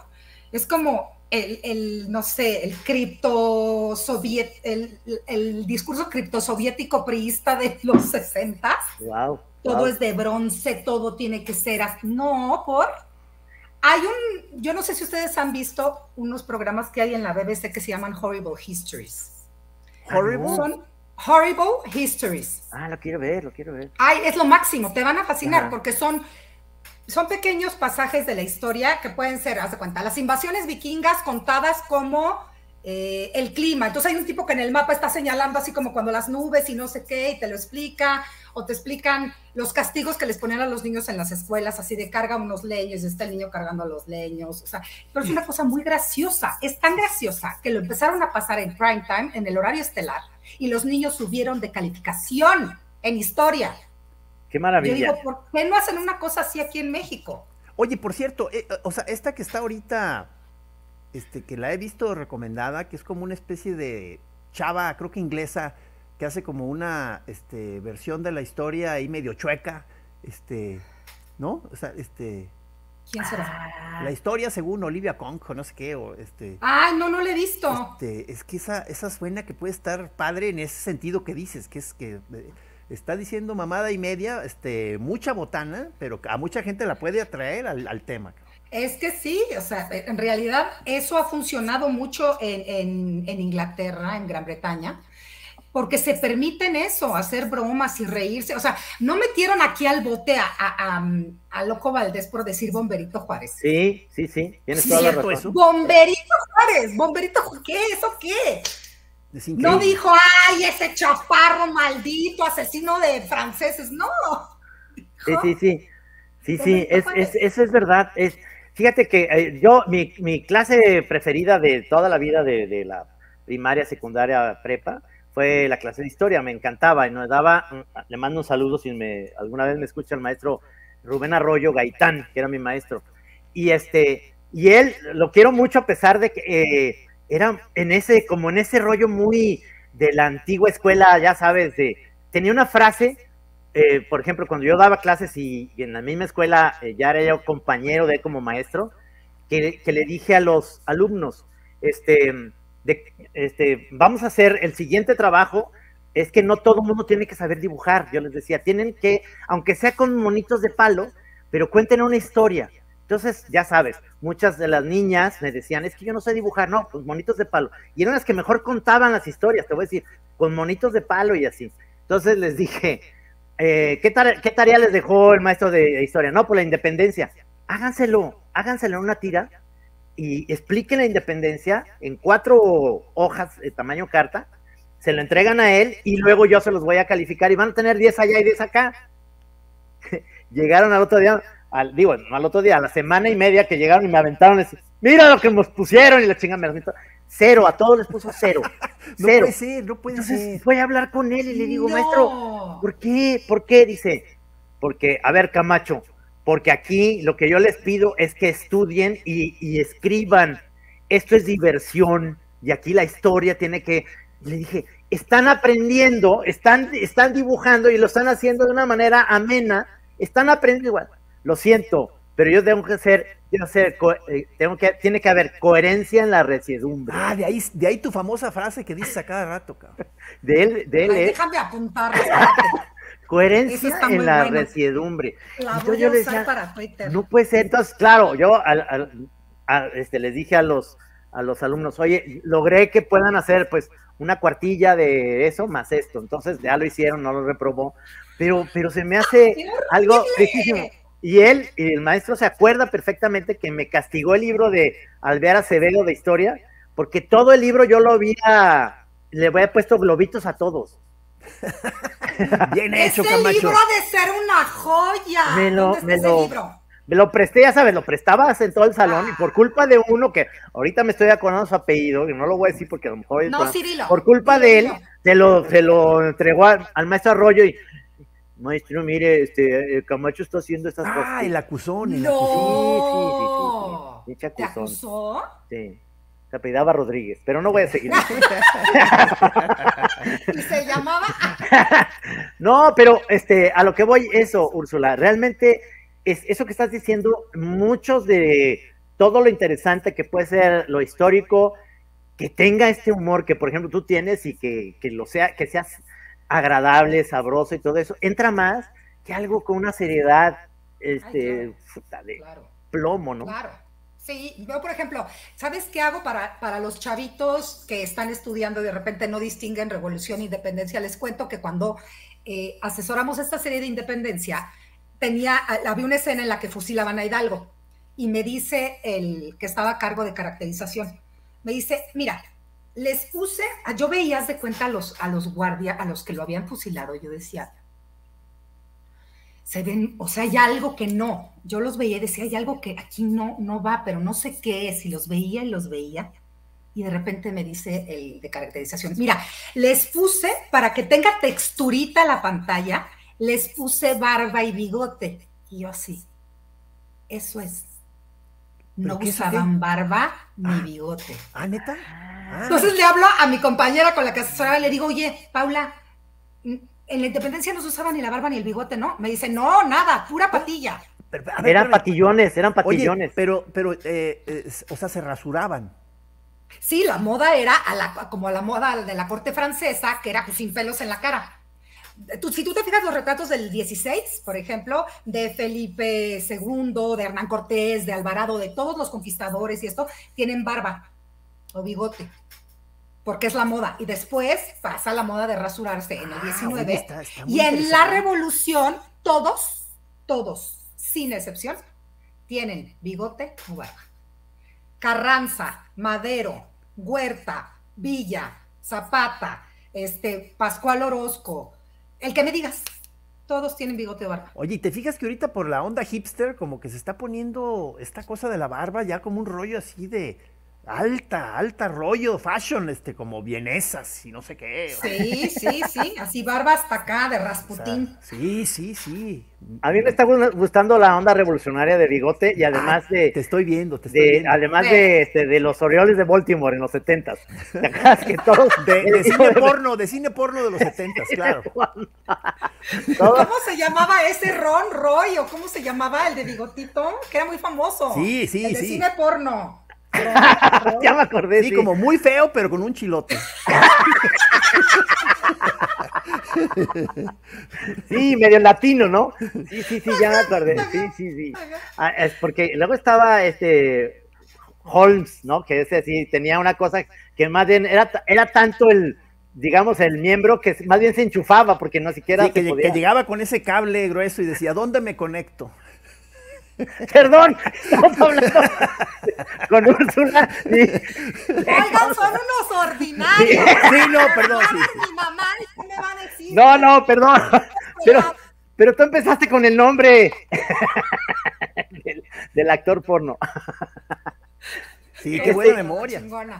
Es como el, el no sé, el cripto soviet, el, el discurso criptosoviético priista de los sesentas. Wow. Todo wow. es de bronce, todo tiene que ser así. No, por... Hay un, yo no sé si ustedes han visto unos programas que hay en la B B C que se llaman Horrible Histories. ¿Horrible? Son Horrible Histories. Ah, lo quiero ver, lo quiero ver. Ay, es lo máximo, te van a fascinar. Ajá. Porque son, son pequeños pasajes de la historia que pueden ser, haz de cuenta, las invasiones vikingas contadas como eh, el clima. Entonces hay un tipo que en el mapa está señalando así como cuando las nubes y no sé qué, y te lo explica. O te explican los castigos que les ponían a los niños en las escuelas, así de carga unos leños, y está el niño cargando los leños, o sea, pero es una cosa muy graciosa, es tan graciosa que lo empezaron a pasar en prime time, en el horario estelar, y los niños subieron de calificación en historia. ¡Qué maravilla! Yo digo, ¿por qué no hacen una cosa así aquí en México? Oye, por cierto, eh, o sea, esta que está ahorita, este, que la he visto recomendada, que es como una especie de chava, creo que inglesa, que hace como una este, versión de la historia ahí medio chueca, este, ¿no? O sea, este... ¿Quién será? La historia según Olivia Conco, no sé qué, o este... Ay, no, no la he visto. Este, es que esa, esa suena que puede estar padre en ese sentido que dices, que es que eh, está diciendo mamada y media, este, mucha botana, pero a mucha gente la puede atraer al, al tema. Es que sí, o sea, en realidad eso ha funcionado mucho en, en, en Inglaterra, en Gran Bretaña, porque se permiten eso, hacer bromas y reírse. O sea, no metieron aquí al bote a, a, a, a Loco Valdés por decir Bomberito Juárez. Sí, sí, sí, tienes toda la razón. Eso. Bomberito Juárez, Bomberito, ¿qué? ¿Eso qué? No dijo, ay, ese chaparro maldito, asesino de franceses, no. Sí, sí, sí, sí, sí, es, es, eso es verdad. Es, fíjate que eh, yo, mi, mi clase preferida de toda la vida de, de la primaria, secundaria, prepa, fue la clase de historia, me encantaba y nos daba, le mando un saludo si me, alguna vez me escucha el maestro Rubén Arroyo Gaitán, que era mi maestro, y este, y él, lo quiero mucho a pesar de que eh, era en ese, como en ese rollo muy de la antigua escuela, ya sabes, de, tenía una frase, eh, por ejemplo, cuando yo daba clases y, y en la misma escuela eh, ya era yo compañero de él como maestro, que, que le dije a los alumnos, este... De, este, vamos a hacer el siguiente trabajo, es que no todo el mundo tiene que saber dibujar, yo les decía, tienen que, aunque sea con monitos de palo, pero cuenten una historia. Entonces, ya sabes, muchas de las niñas me decían, es que yo no sé dibujar, no, pues monitos de palo, y eran las que mejor contaban las historias, te voy a decir, con monitos de palo y así. Entonces les dije, eh, ¿qué, tarea, ¿qué tarea les dejó el maestro de historia? No, por la independencia, háganselo, háganselo en una tira, y expliquen la independencia en cuatro hojas de tamaño carta, se lo entregan a él y luego yo se los voy a calificar y van a tener diez allá y diez acá. Llegaron al otro día, al, digo, no al otro día, a la semana y media que llegaron y me aventaron, les, mira lo que nos pusieron y la chinga me las cero, a todos les puso cero. No cero. puede ser, no puede Entonces, ser. voy a hablar con él y le digo, no. maestro, ¿por qué? ¿Por qué? Dice, porque, a ver, Camacho, porque aquí lo que yo les pido es que estudien y, y escriban. Esto es diversión y aquí la historia tiene que... Le dije, están aprendiendo, están, están dibujando y lo están haciendo de una manera amena, están aprendiendo igual. Lo siento, pero yo tengo que ser, tengo que ser, tengo que, tiene que haber coherencia en la resiedumbre. Ah, de ahí, de ahí tu famosa frase que dices a cada rato, cabrón. De él, de él Ay, es... déjame apuntar. Coherencia en la bueno. resiedumbre. La Entonces voy yo a usar decía, para Twitter. No puede ser. Entonces, claro, yo al, al, a, este, les dije a los, a los alumnos, oye, logré que puedan hacer pues una cuartilla de eso más esto. Entonces ya lo hicieron, no lo reprobó, pero, pero se me hace algo tristísimo. Y él, y el maestro se acuerda perfectamente que me castigó el libro de Alvear Acevedo de historia, porque todo el libro yo lo había, le había puesto globitos a todos. Bien hecho, ese Camacho. Libro ha de ser una joya. Me lo, ¿Dónde está me ese lo, libro? Me lo presté, ya sabes, lo prestabas en todo el salón ah. y por culpa de uno que ahorita me estoy acordando su apellido, y no lo voy a decir porque a lo mejor... No, Cirilo. Por culpa Cirilo. de él, se lo, se lo entregó al, al maestro Arroyo y... Maestro, mire, este, Camacho está haciendo estas ah, cosas. Ah, el acusón, el no. acusón. Sí, sí, sí, sí, sí. ¿Te acusó? Sí. Se apellidaba Rodríguez, pero no voy a seguir. ¿Y se llamaba? No, pero este, a lo que voy, eso, Úrsula, realmente es eso que estás diciendo, muchos de, todo lo interesante que puede ser lo histórico, que tenga este humor que, por ejemplo, tú tienes y que, que lo sea, que seas agradable, sabroso y todo eso, entra más que algo con una seriedad este, Ay, claro. de claro. plomo, ¿no? Claro. Sí, yo por ejemplo, ¿sabes qué hago para, para los chavitos que están estudiando y de repente no distinguen revolución e independencia? Les cuento que cuando eh, asesoramos esta serie de independencia, tenía, había una escena en la que fusilaban a Hidalgo y me dice el que estaba a cargo de caracterización, me dice, mira, les puse, yo veía de cuenta a los, a los guardias, a los que lo habían fusilado, yo decía, se ven, o sea, hay algo que no, yo los veía y decía, hay algo que aquí no, no va, pero no sé qué es, y los veía y los veía, y de repente me dice el de caracterización, mira, les puse, para que tenga texturita la pantalla, les puse barba y bigote, y yo así, eso es, no usaban barba ni ah, bigote. ¿Ah, neta? Ah. Entonces le hablo a mi compañera con la que asesoraba y le digo, oye, Paula, en la independencia no se usaba ni la barba ni el bigote, ¿no? Me dice, no, nada, pura patilla. Pero, ver, eran patillones, eran patillones. Oye, pero, pero, eh, eh, o sea, se rasuraban. Sí, la moda era a la, como a la moda de la corte francesa, que era pues, sin pelos en la cara. Tú, si tú te fijas los retratos del dieciséis, por ejemplo, de Felipe segundo, de Hernán Cortés, de Alvarado, de todos los conquistadores y esto, tienen barba o bigote. Porque es la moda, y después pasa la moda de rasurarse en el diecinueve, ah, está, está y en la revolución, todos, todos, sin excepción, tienen bigote o barba. Carranza, Madero, Huerta, Villa, Zapata, este, Pascual Orozco, el que me digas, todos tienen bigote o barba. Oye, ¿y te fijas que ahorita por la onda hipster, como que se está poniendo esta cosa de la barba ya como un rollo así de... Alta, alta rollo, fashion, este, como vienesas y no sé qué. Sí, sí, sí, así barba hasta acá, de Rasputín. O sea, sí, sí, sí. A mí me está gustando la onda revolucionaria de bigote y además ah, de... Te estoy viendo, te estoy de, viendo. Además de, este, de los Orioles de Baltimore en los setentas. Que todos, de, de cine porno, de cine porno de los setentas, claro. ¿Cómo se llamaba ese Ron Roy o cómo se llamaba el de bigotito? Que era muy famoso. Sí, sí, el de sí. cine porno. Ya me acordé. Sí, sí, como muy feo, pero con un chilote. Sí, medio latino, ¿no? Sí, sí, sí, ya me acordé. Sí, sí, sí. Ah, es porque luego estaba este Holmes, ¿no? Que ese sí tenía una cosa que más bien era, era tanto el, digamos, el miembro que más bien se enchufaba porque no siquiera sí, se que, podía. Que llegaba con ese cable grueso y decía, ¿dónde me conecto? Perdón, estamos hablando con Úrsula. Y... Oigan, son unos ordinarios. Sí, no, perdón. Sí, sí. Mi mamá, ¿qué me va a decir? No, no, perdón. Pero, pero tú empezaste con el nombre del, del actor porno. Sí, qué buena memoria.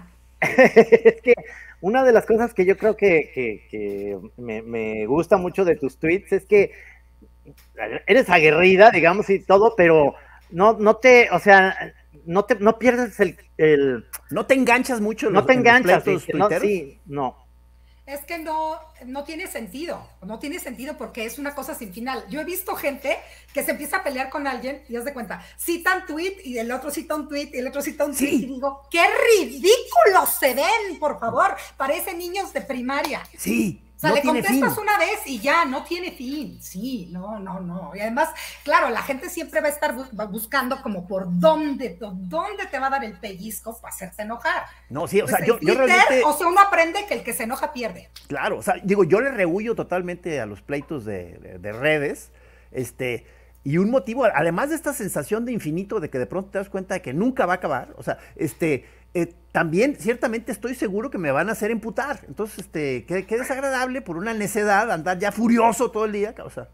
Es que una de las cosas que yo creo que, que, que me, me gusta mucho de tus tweets es que eres aguerrida, digamos, y todo, pero no, no te, o sea, no te, no pierdes el, el... no te enganchas mucho. No los, te enganchas, los no, sí, no. Es que no, no tiene sentido, no tiene sentido porque es una cosa sin final. Yo he visto gente que se empieza a pelear con alguien y haz de cuenta, cita un tweet y el otro cita un tweet y el otro cita un tweet sí. Y digo, ¡qué ridículos se ven, por favor! Parecen niños de primaria. Sí. O sea, no le tiene contestas fin. una vez y ya, no tiene fin. Sí, no, no, no. Y además, claro, la gente siempre va a estar bu- buscando como por dónde, por dónde te va a dar el pellizco para hacerte enojar. No, sí, o sea, pues yo, yo Twitter, realmente... O sea, uno aprende que el que se enoja pierde. Claro, o sea, digo, yo le rehuyo totalmente a los pleitos de, de, de redes, este... Y un motivo, además de esta sensación de infinito, de que de pronto te das cuenta de que nunca va a acabar, o sea, este, eh, también ciertamente estoy seguro que me van a hacer emputar. Entonces, este, qué, qué desagradable por una necedad andar ya furioso todo el día, o sea.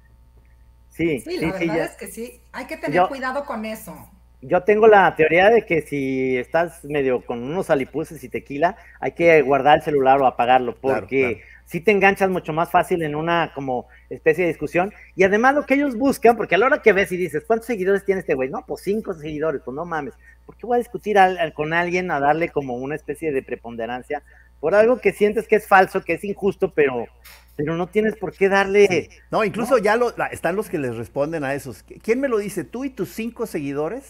Sí, sí, sí, la sí, verdad ya. es que sí, hay que tener Yo, cuidado con eso. Yo tengo la teoría de que si estás medio con unos alipuses y tequila, hay que guardar el celular o apagarlo, porque claro, claro. sí te enganchas mucho más fácil en una como especie de discusión, y además lo que ellos buscan, porque a la hora que ves y dices, ¿cuántos seguidores tiene este güey? No, pues cinco seguidores, pues no mames, ¿por qué voy a discutir al, al, con alguien a darle como una especie de preponderancia por algo que sientes que es falso, que es injusto, pero, pero no tienes por qué darle... Sí. No, incluso ¿no? ya lo, la, están los que les responden a esos. ¿Quién me lo dice? ¿Tú y tus cinco seguidores?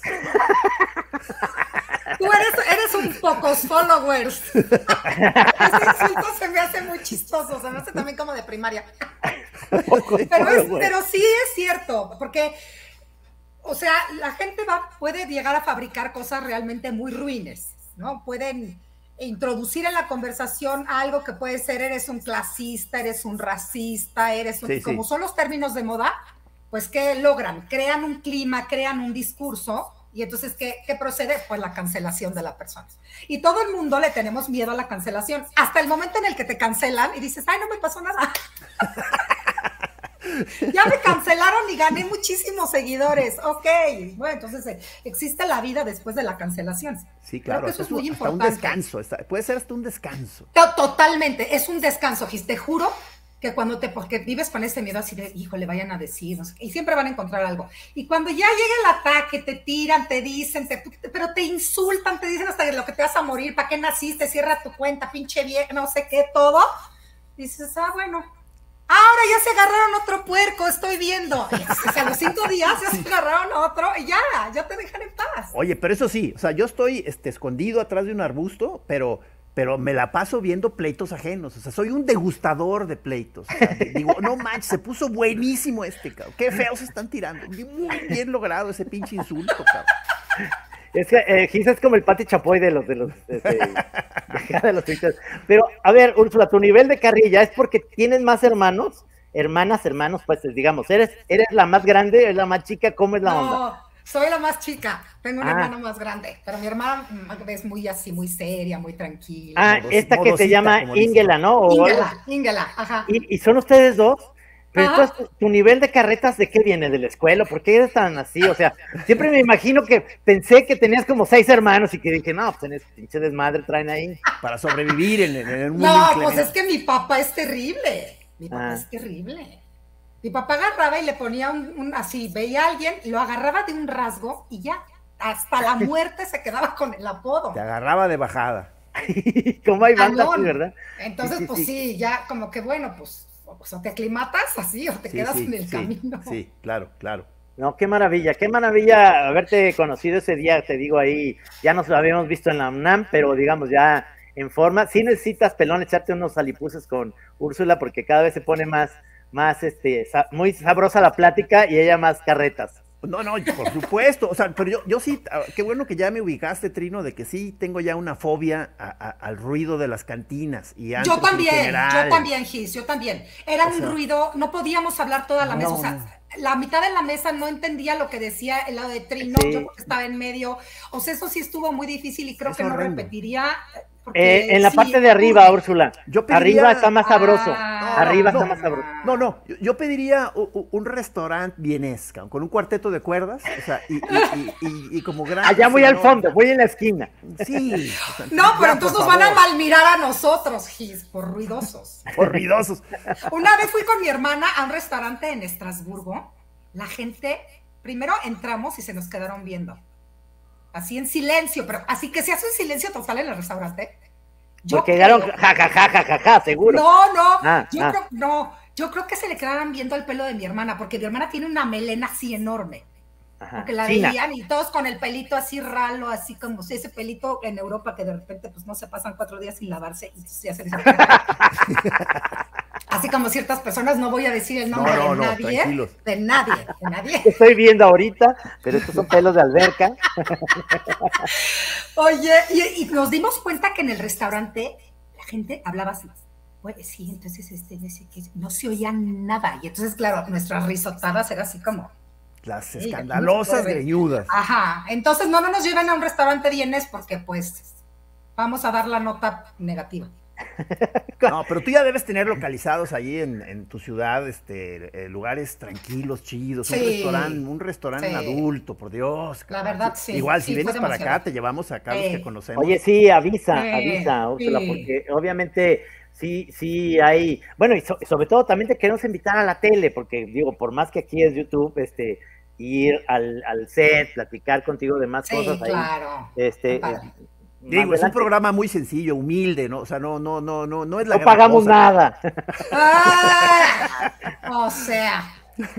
Tú eres, eres un pocos followers. Ese insulto se me hace muy chistoso, se me hace también como de primaria. pero, es, pero sí es cierto, porque, o sea, la gente va, puede llegar a fabricar cosas realmente muy ruines, ¿no? Pueden introducir en la conversación algo que puede ser, eres un clasista, eres un racista, eres un... Sí, como sí. Son los términos de moda, pues, ¿qué logran? Crean un clima, crean un discurso. Y entonces, ¿qué, ¿qué procede? Pues la cancelación de la persona. Y todo el mundo le tenemos miedo a la cancelación, hasta el momento en el que te cancelan y dices, ay, no me pasó nada. Ya me cancelaron y gané muchísimos seguidores. Ok, bueno, entonces eh, existe la vida después de la cancelación. Sí, claro. Creo que eso es, es muy hasta importante. Un descanso, está, puede ser hasta un descanso. Totalmente, es un descanso, Gis, te juro que cuando te, porque vives con ese miedo así de, hijo, le vayan a decir, no sé qué, y siempre van a encontrar algo. Y cuando ya llega el ataque, te tiran, te dicen, te, pero te insultan, te dicen hasta lo que te vas a morir, ¿para qué naciste? Cierra tu cuenta, pinche vieja, no sé qué, todo. Dices, ah, bueno, ahora ya se agarraron otro puerco, estoy viendo. Y entonces, a los cinco días ya se agarraron otro y ya, ya te dejan en paz. Oye, pero eso sí, o sea, yo estoy este, escondido atrás de un arbusto, pero... pero me la paso viendo pleitos ajenos, o sea, soy un degustador de pleitos, o sea, digo, no manches, se puso buenísimo este, cabrón, qué feo se están tirando, muy bien logrado ese pinche insulto, cabrón. Es que eh, Gis es como el Pati Chapoy de los, de los, de, de, de, de los tuiteros. Pero, a ver, Úrsula, tu nivel de carrilla es porque tienes más hermanos, hermanas, hermanos, pues, digamos, eres, eres la más grande, eres la más chica, ¿cómo es la no. onda? Soy la más chica, tengo un ah. hermano más grande, pero mi hermana es muy así, muy seria, muy tranquila. Ah, modos, esta que se llama Ingela, ¿no? O Ingela, Ingela, ajá. ¿Y, ¿Y son ustedes dos? Pero entonces, ¿tu, tu nivel de carretas de qué viene? ¿De la escuela? ¿Por qué eres tan así? O sea, siempre me imagino que pensé que tenías como seis hermanos y que dije, no, pues en ese pinche desmadre traen ahí. Para sobrevivir en, en el mundo. No, pues es que mi papá es terrible, mi papá ah. es terrible. Mi papá agarraba y le ponía un, un así, veía a alguien, lo agarraba de un rasgo y ya, hasta la muerte se quedaba con el apodo. Te agarraba de bajada. Como hay bandas, sí, ¿verdad? Entonces, sí, sí, pues sí. sí, ya como que bueno, pues, pues o te aclimatas así o te sí, quedas sí, en el sí, camino. Sí, claro, claro. No, qué maravilla, qué maravilla haberte conocido ese día, te digo ahí, ya nos lo habíamos visto en la UNAM, pero digamos ya en forma. Sí necesitas, pelón, echarte unos alipuses con Úrsula porque cada vez se pone más... más, este, sa muy sabrosa la plática y ella más carretas. No, no, por supuesto, o sea, pero yo, yo sí, qué bueno que ya me ubicaste, Trino, de que sí tengo ya una fobia a, a, al ruido de las cantinas. Y yo también, yo también, Gis, yo también. Era o sea, un ruido, no podíamos hablar toda la no, mesa, o sea, la mitad de la mesa no entendía lo que decía el lado de Trino, sí. Yo estaba en medio, o sea, eso sí estuvo muy difícil y creo es que horrendo. No repetiría. Eh, en la sí, parte de arriba, uh, Úrsula. Yo pediría... Arriba está más sabroso. Ah, arriba no, está más sabroso. No, no. Yo, yo pediría un, un restaurante vienés, con un cuarteto de cuerdas, o sea, y, y, y, y, y como gran. Allá voy al fondo, voy en la esquina. Sí. O sea, no, pero entonces nos van a malmirar a nosotros, Gis, por ruidosos. Por ruidosos. Una vez fui con mi hermana a un restaurante en Estrasburgo. La gente, primero entramos y se nos quedaron viendo. Así en silencio, pero así que se hace un silencio total en el restaurante. Yo Porque llegaron jajajajaja, ja, ja, ja, seguro. No, no, ah, yo ah. creo, no, yo creo que se le quedaban viendo el pelo de mi hermana, porque mi hermana tiene una melena así enorme. Ajá. Porque la China. Veían y todos con el pelito así ralo, así como si ese pelito en Europa que de repente pues no se pasan cuatro días sin lavarse y ya se les así como ciertas personas, no voy a decir el nombre no, no, de no, nadie, tranquilos. de nadie, de nadie. Estoy viendo ahorita, pero estos son pelos de alberca. Oye, y, y nos dimos cuenta que en el restaurante la gente hablaba así. Pues sí, entonces este, ese, que no se oía nada. Y entonces, claro, nuestras risotadas eran así como... Las escandalosas greñudas. Ajá, entonces no, no nos lleven a un restaurante vienés porque pues vamos a dar la nota negativa. No, pero tú ya debes tener localizados ahí en, en tu ciudad, este, eh, lugares tranquilos, chidos, sí, un restaurante, un restaurante sí. adulto, por Dios. La verdad, sí. Igual, sí, si vienes para acá, te llevamos acá eh. los que conocemos. Oye, sí, avisa, eh. avisa, Úrsula, sí. porque obviamente sí, sí hay, bueno, y so, sobre todo también te queremos invitar a la tele, porque digo, por más que aquí es YouTube, este, ir al, al set, platicar contigo de más sí, cosas ahí. Claro. Este, Digo, es un programa muy sencillo, humilde, ¿no? O sea, no, no, no, no, no es la No pagamos cosa. Nada. Ah, o sea.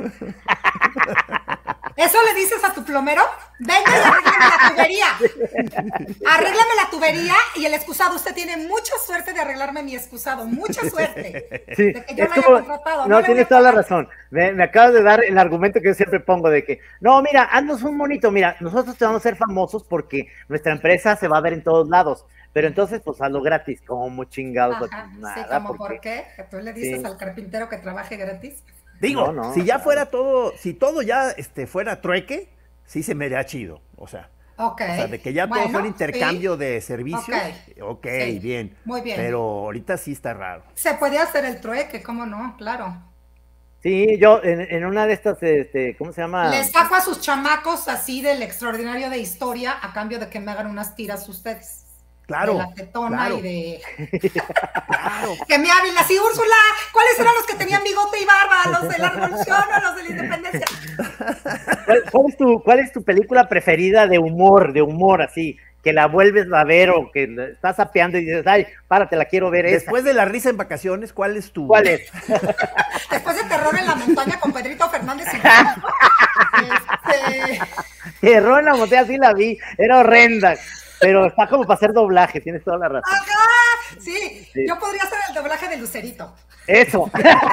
¿Eso le dices a tu plomero? Venga y arréglame la tubería. Arréglame la tubería y el excusado. Usted tiene mucha suerte de arreglarme mi excusado. Mucha suerte. Sí, de que yo lo haya contratado. No, no tienes toda la razón. Me, me acabas de dar el argumento que yo siempre pongo de que, no, mira, haznos un monito. Mira, nosotros te vamos a ser famosos porque nuestra empresa se va a ver en todos lados. Pero entonces, pues, hazlo gratis. Como chingados. Ajá, nada, sí, como porque... ¿por qué? Que tú le dices sí. al carpintero que trabaje gratis. Digo, no, no, si ya fuera todo, si todo ya este, fuera trueque, sí se me haría chido, o sea, okay. o sea, de que ya bueno, todo fuera intercambio sí. de servicios, ok, okay sí. bien, muy bien, pero ahorita sí está raro. Se puede hacer el trueque, ¿cómo no? Claro. Sí, yo en, en una de estas, este, ¿cómo se llama? Les saco a sus chamacos así del extraordinario de historia a cambio de que me hagan unas tiras ustedes. Claro, de la tetona claro. y de... Claro. Que me hablen así, Úrsula, ¿cuáles eran los que tenían bigote y barba? ¿Los de la revolución o los de la independencia? ¿Cuál es tu, cuál es tu película preferida de humor, de humor así, que la vuelves a ver o que estás sapeando y dices, ay, párate, la quiero ver esa? Después de La risa en vacaciones, ¿cuál es tu...? ¿Cuál es? Después de Terror en la montaña con Pedrito Fernández y este... Terror en la montaña sí la vi, era horrenda. Pero está como para hacer doblaje, tienes toda la razón. ¡Ajá! Sí, sí, yo podría hacer el doblaje de Lucerito. Eso.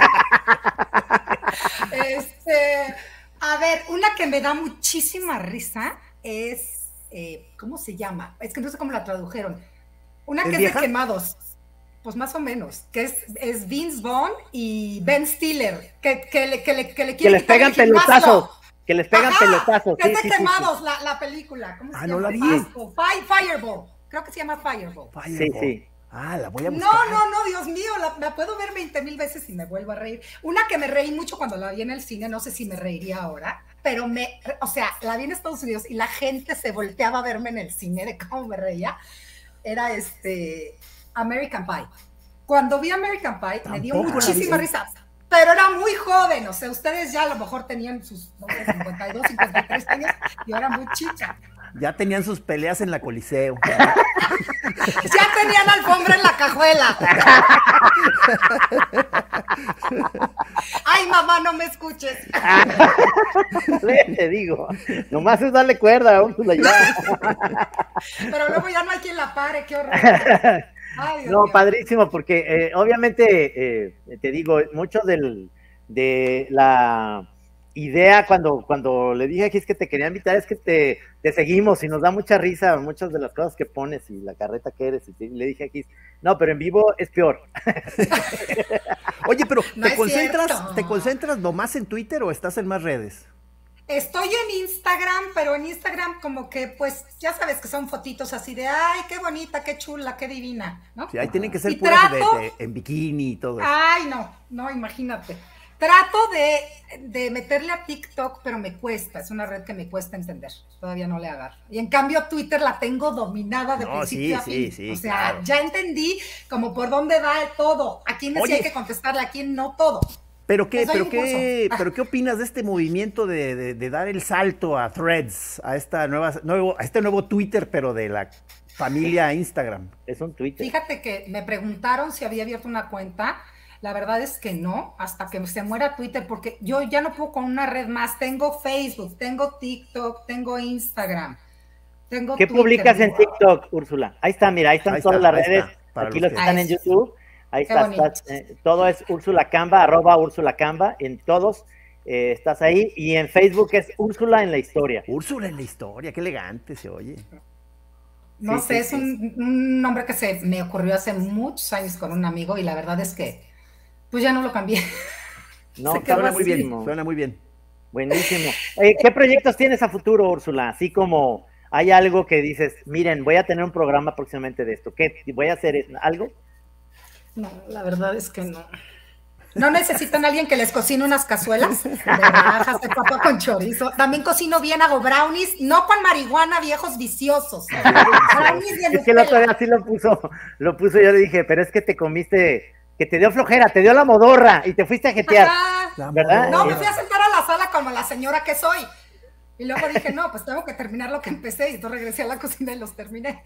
Este, a ver, una que me da muchísima risa es, eh, ¿cómo se llama? Es que no sé cómo la tradujeron. Una que es, es de quemados, pues más o menos, que es, es Vince Vaughn y Ben Stiller, que, que, le, que, le, que le quieren que les pegan pelotazos. Que les pegan Ajá, pelotazos. Que sí, es de sí, quemados sí, sí. La, la película. ¿Cómo se ah, llama? no la vi. Fire, Fireball. Creo que se llama Fireball. Fireball. Sí, sí. Ah, la voy a buscar. No, no, no, Dios mío, la, la puedo ver veinte mil veces y me vuelvo a reír. Una que me reí mucho cuando la vi en el cine, no sé si me reiría ahora, pero me, o sea, la vi en Estados Unidos y la gente se volteaba a verme en el cine de cómo me reía. Era este American Pie. Cuando vi American Pie, Tampoco me dio muchísima risa. Pero era muy joven, o sea, ustedes ya a lo mejor tenían sus no sé, cincuenta y dos, cincuenta y tres años, yo era muy chicha. Ya tenían sus peleas en la Coliseo. Ya tenían alfombra en la cajuela. Ay, mamá, no me escuches. Te digo, nomás es darle cuerda, Úrsula, ya. Pero luego ya no hay quien la pare, qué horror. Ay, no, Dios. Padrísimo, porque eh, obviamente, eh, te digo, mucho del, de la idea cuando, cuando le dije aquí es que te quería invitar, es que te, te seguimos y nos da mucha risa muchas de las cosas que pones y la carreta que eres, y, te, y le dije aquí, no, pero en vivo es peor. Oye, pero no ¿te concentras, ¿te concentras nomás en Twitter o estás en más redes? Estoy en Instagram, pero en Instagram como que, pues, ya sabes que son fotitos así de, ay, qué bonita, qué chula, qué divina, ¿no? Sí, ahí tienen que ser y puras trato, de, de, en bikini y todo eso. Ay, no, no, imagínate. Trato de, de meterle a TikTok, pero me cuesta, es una red que me cuesta entender, todavía no le agarro. Y en cambio Twitter la tengo dominada de no, principio sí, a fin. Sí, sí, o sea, claro. ya entendí como por dónde va todo, a quién sí hay que contestarle, a quién no todo. ¿Pero qué, pero qué, pero qué opinas de este movimiento de, de, de dar el salto a Threads, a esta nueva, nuevo, a este nuevo Twitter, pero de la familia Instagram? Es un Twitter. Fíjate que me preguntaron si había abierto una cuenta. La verdad es que no, hasta que se muera Twitter, porque yo ya no puedo con una red más. Tengo Facebook, tengo TikTok, tengo Instagram, tengo ¿Qué Twitter, publicas digo. en TikTok, Úrsula? Ahí está, mira, ahí están ahí todas está, las redes. Aquí los que están en YouTube. Ahí está, estás, eh, todo es Úrsula Camba, arroba Úrsula Camba, en todos eh, estás ahí, y en Facebook es Úrsula en la historia. Úrsula en la historia, qué elegante se oye. No Sí, sé, sí, es sí. un, un nombre que se me ocurrió hace muchos años con un amigo y la verdad es que pues ya no lo cambié. No, Se quedó Suena muy así. bien, suena muy bien. Buenísimo. Eh, ¿Qué proyectos tienes a futuro, Úrsula? Así como hay algo que dices, miren, voy a tener un programa próximamente de esto. ¿Qué? ¿Voy a hacer algo? No, la verdad es que no. ¿No necesitan alguien que les cocine unas cazuelas? De rajas, de papa con chorizo. También cocino bien, hago brownies, no con marihuana, viejos viciosos. Brownies de Es que el otro Nutella. día sí lo puso, lo puso, yo le dije, pero es que te comiste, que te dio flojera, te dio la modorra y te fuiste a jetear, Ajá. ¿verdad? No, me fui a sentar a la sala como la señora que soy. Y luego dije, no, pues tengo que terminar lo que empecé. Y entonces regresé a la cocina y los terminé.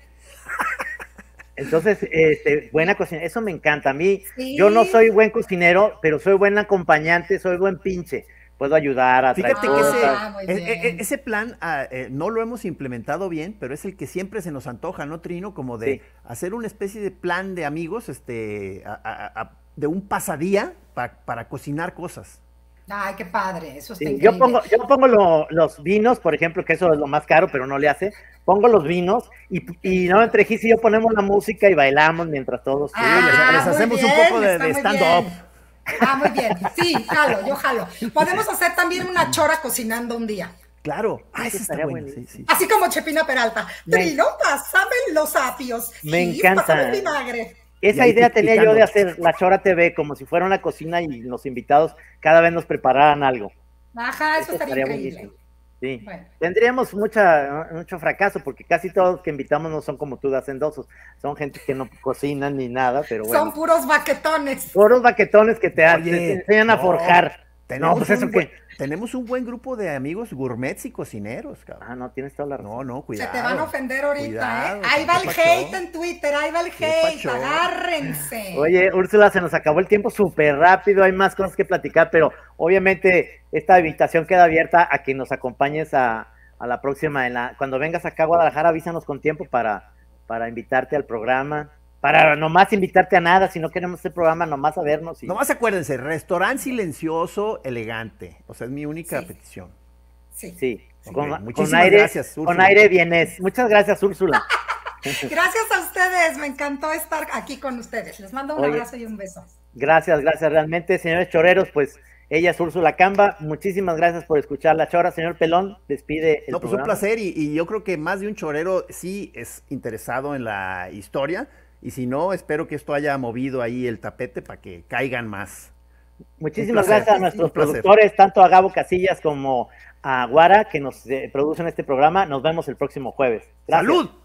Entonces, este, buena cocina, eso me encanta. A mí, sí. Yo no soy buen cocinero, pero soy buen acompañante, soy buen pinche. Puedo ayudar a traer Fíjate que ese, ah, ese, ese plan ah, eh, no lo hemos implementado bien, pero es el que siempre se nos antoja, ¿no, Trino? Como de sí. hacer una especie de plan de amigos, este, a, a, a, de un pasadía pa, para cocinar cosas. Ay, qué padre, eso está sí, increíble. Yo pongo, yo pongo lo, los vinos, por ejemplo, que eso es lo más caro, pero no le hace. Pongo los vinos y, y no, entre Gis y yo ponemos la música y bailamos mientras todos. Ah, sí, les, les hacemos bien, un poco de, de stand-up. Ah, muy bien. Sí, jalo, yo jalo. Podemos hacer también una chora cocinando un día. Claro. Ah, eso estaría bueno. Sí, sí. Así como Chepina Peralta. Trino, pásame los apios. Me sí, encanta. Pásame el vinagre. Esa idea tenía yo de hacer la Chora T V como si fuera una cocina y los invitados cada vez nos prepararan algo. Ajá, eso, eso estaría, estaría increíble. Sí. Bueno. Tendríamos mucha, mucho fracaso porque casi todos los que invitamos no son como tú de hacendosos, son gente que no cocinan ni nada, pero bueno. Son puros baquetones. Puros baquetones que te, Oye, te enseñan no, a forjar. No, pues eso que tenemos un buen grupo de amigos gourmets y cocineros, cabrón. Ah, no, tienes toda la razón. No, no, cuidado. Se te van a ofender ahorita, cuidado, ¿eh? Ahí va el hate en Twitter, ahí va el hate, agárrense. Oye, Úrsula, se nos acabó el tiempo súper rápido, hay más cosas que platicar, pero obviamente esta invitación queda abierta a que nos acompañes a, a la próxima, en la, cuando vengas acá a Guadalajara, avísanos con tiempo para, para invitarte al programa. Para nomás invitarte a nada, si no queremos hacer programa, nomás a vernos. Y... Nomás acuérdense, restaurante silencioso, elegante. O sea, es mi única sí. petición. Sí. sí. Con, Muchísimas con aire, gracias, Úrsula. Con aire vienes. Muchas gracias, Úrsula. Gracias a ustedes, me encantó estar aquí con ustedes. Les mando un Oye, abrazo y un beso. Gracias, gracias realmente, señores choreros, pues ella es Úrsula Camba. Muchísimas gracias por escuchar La Chora. Señor Pelón, despide el No, pues programa. Un placer y, y yo creo que más de un chorero sí es interesado en la historia. Y si no, espero que esto haya movido ahí el tapete para que caigan más. Muchísimas gracias a nuestros productores, tanto a Gabo Casillas como a Guara, que nos eh, producen este programa. Nos vemos el próximo jueves. Gracias. ¡Salud!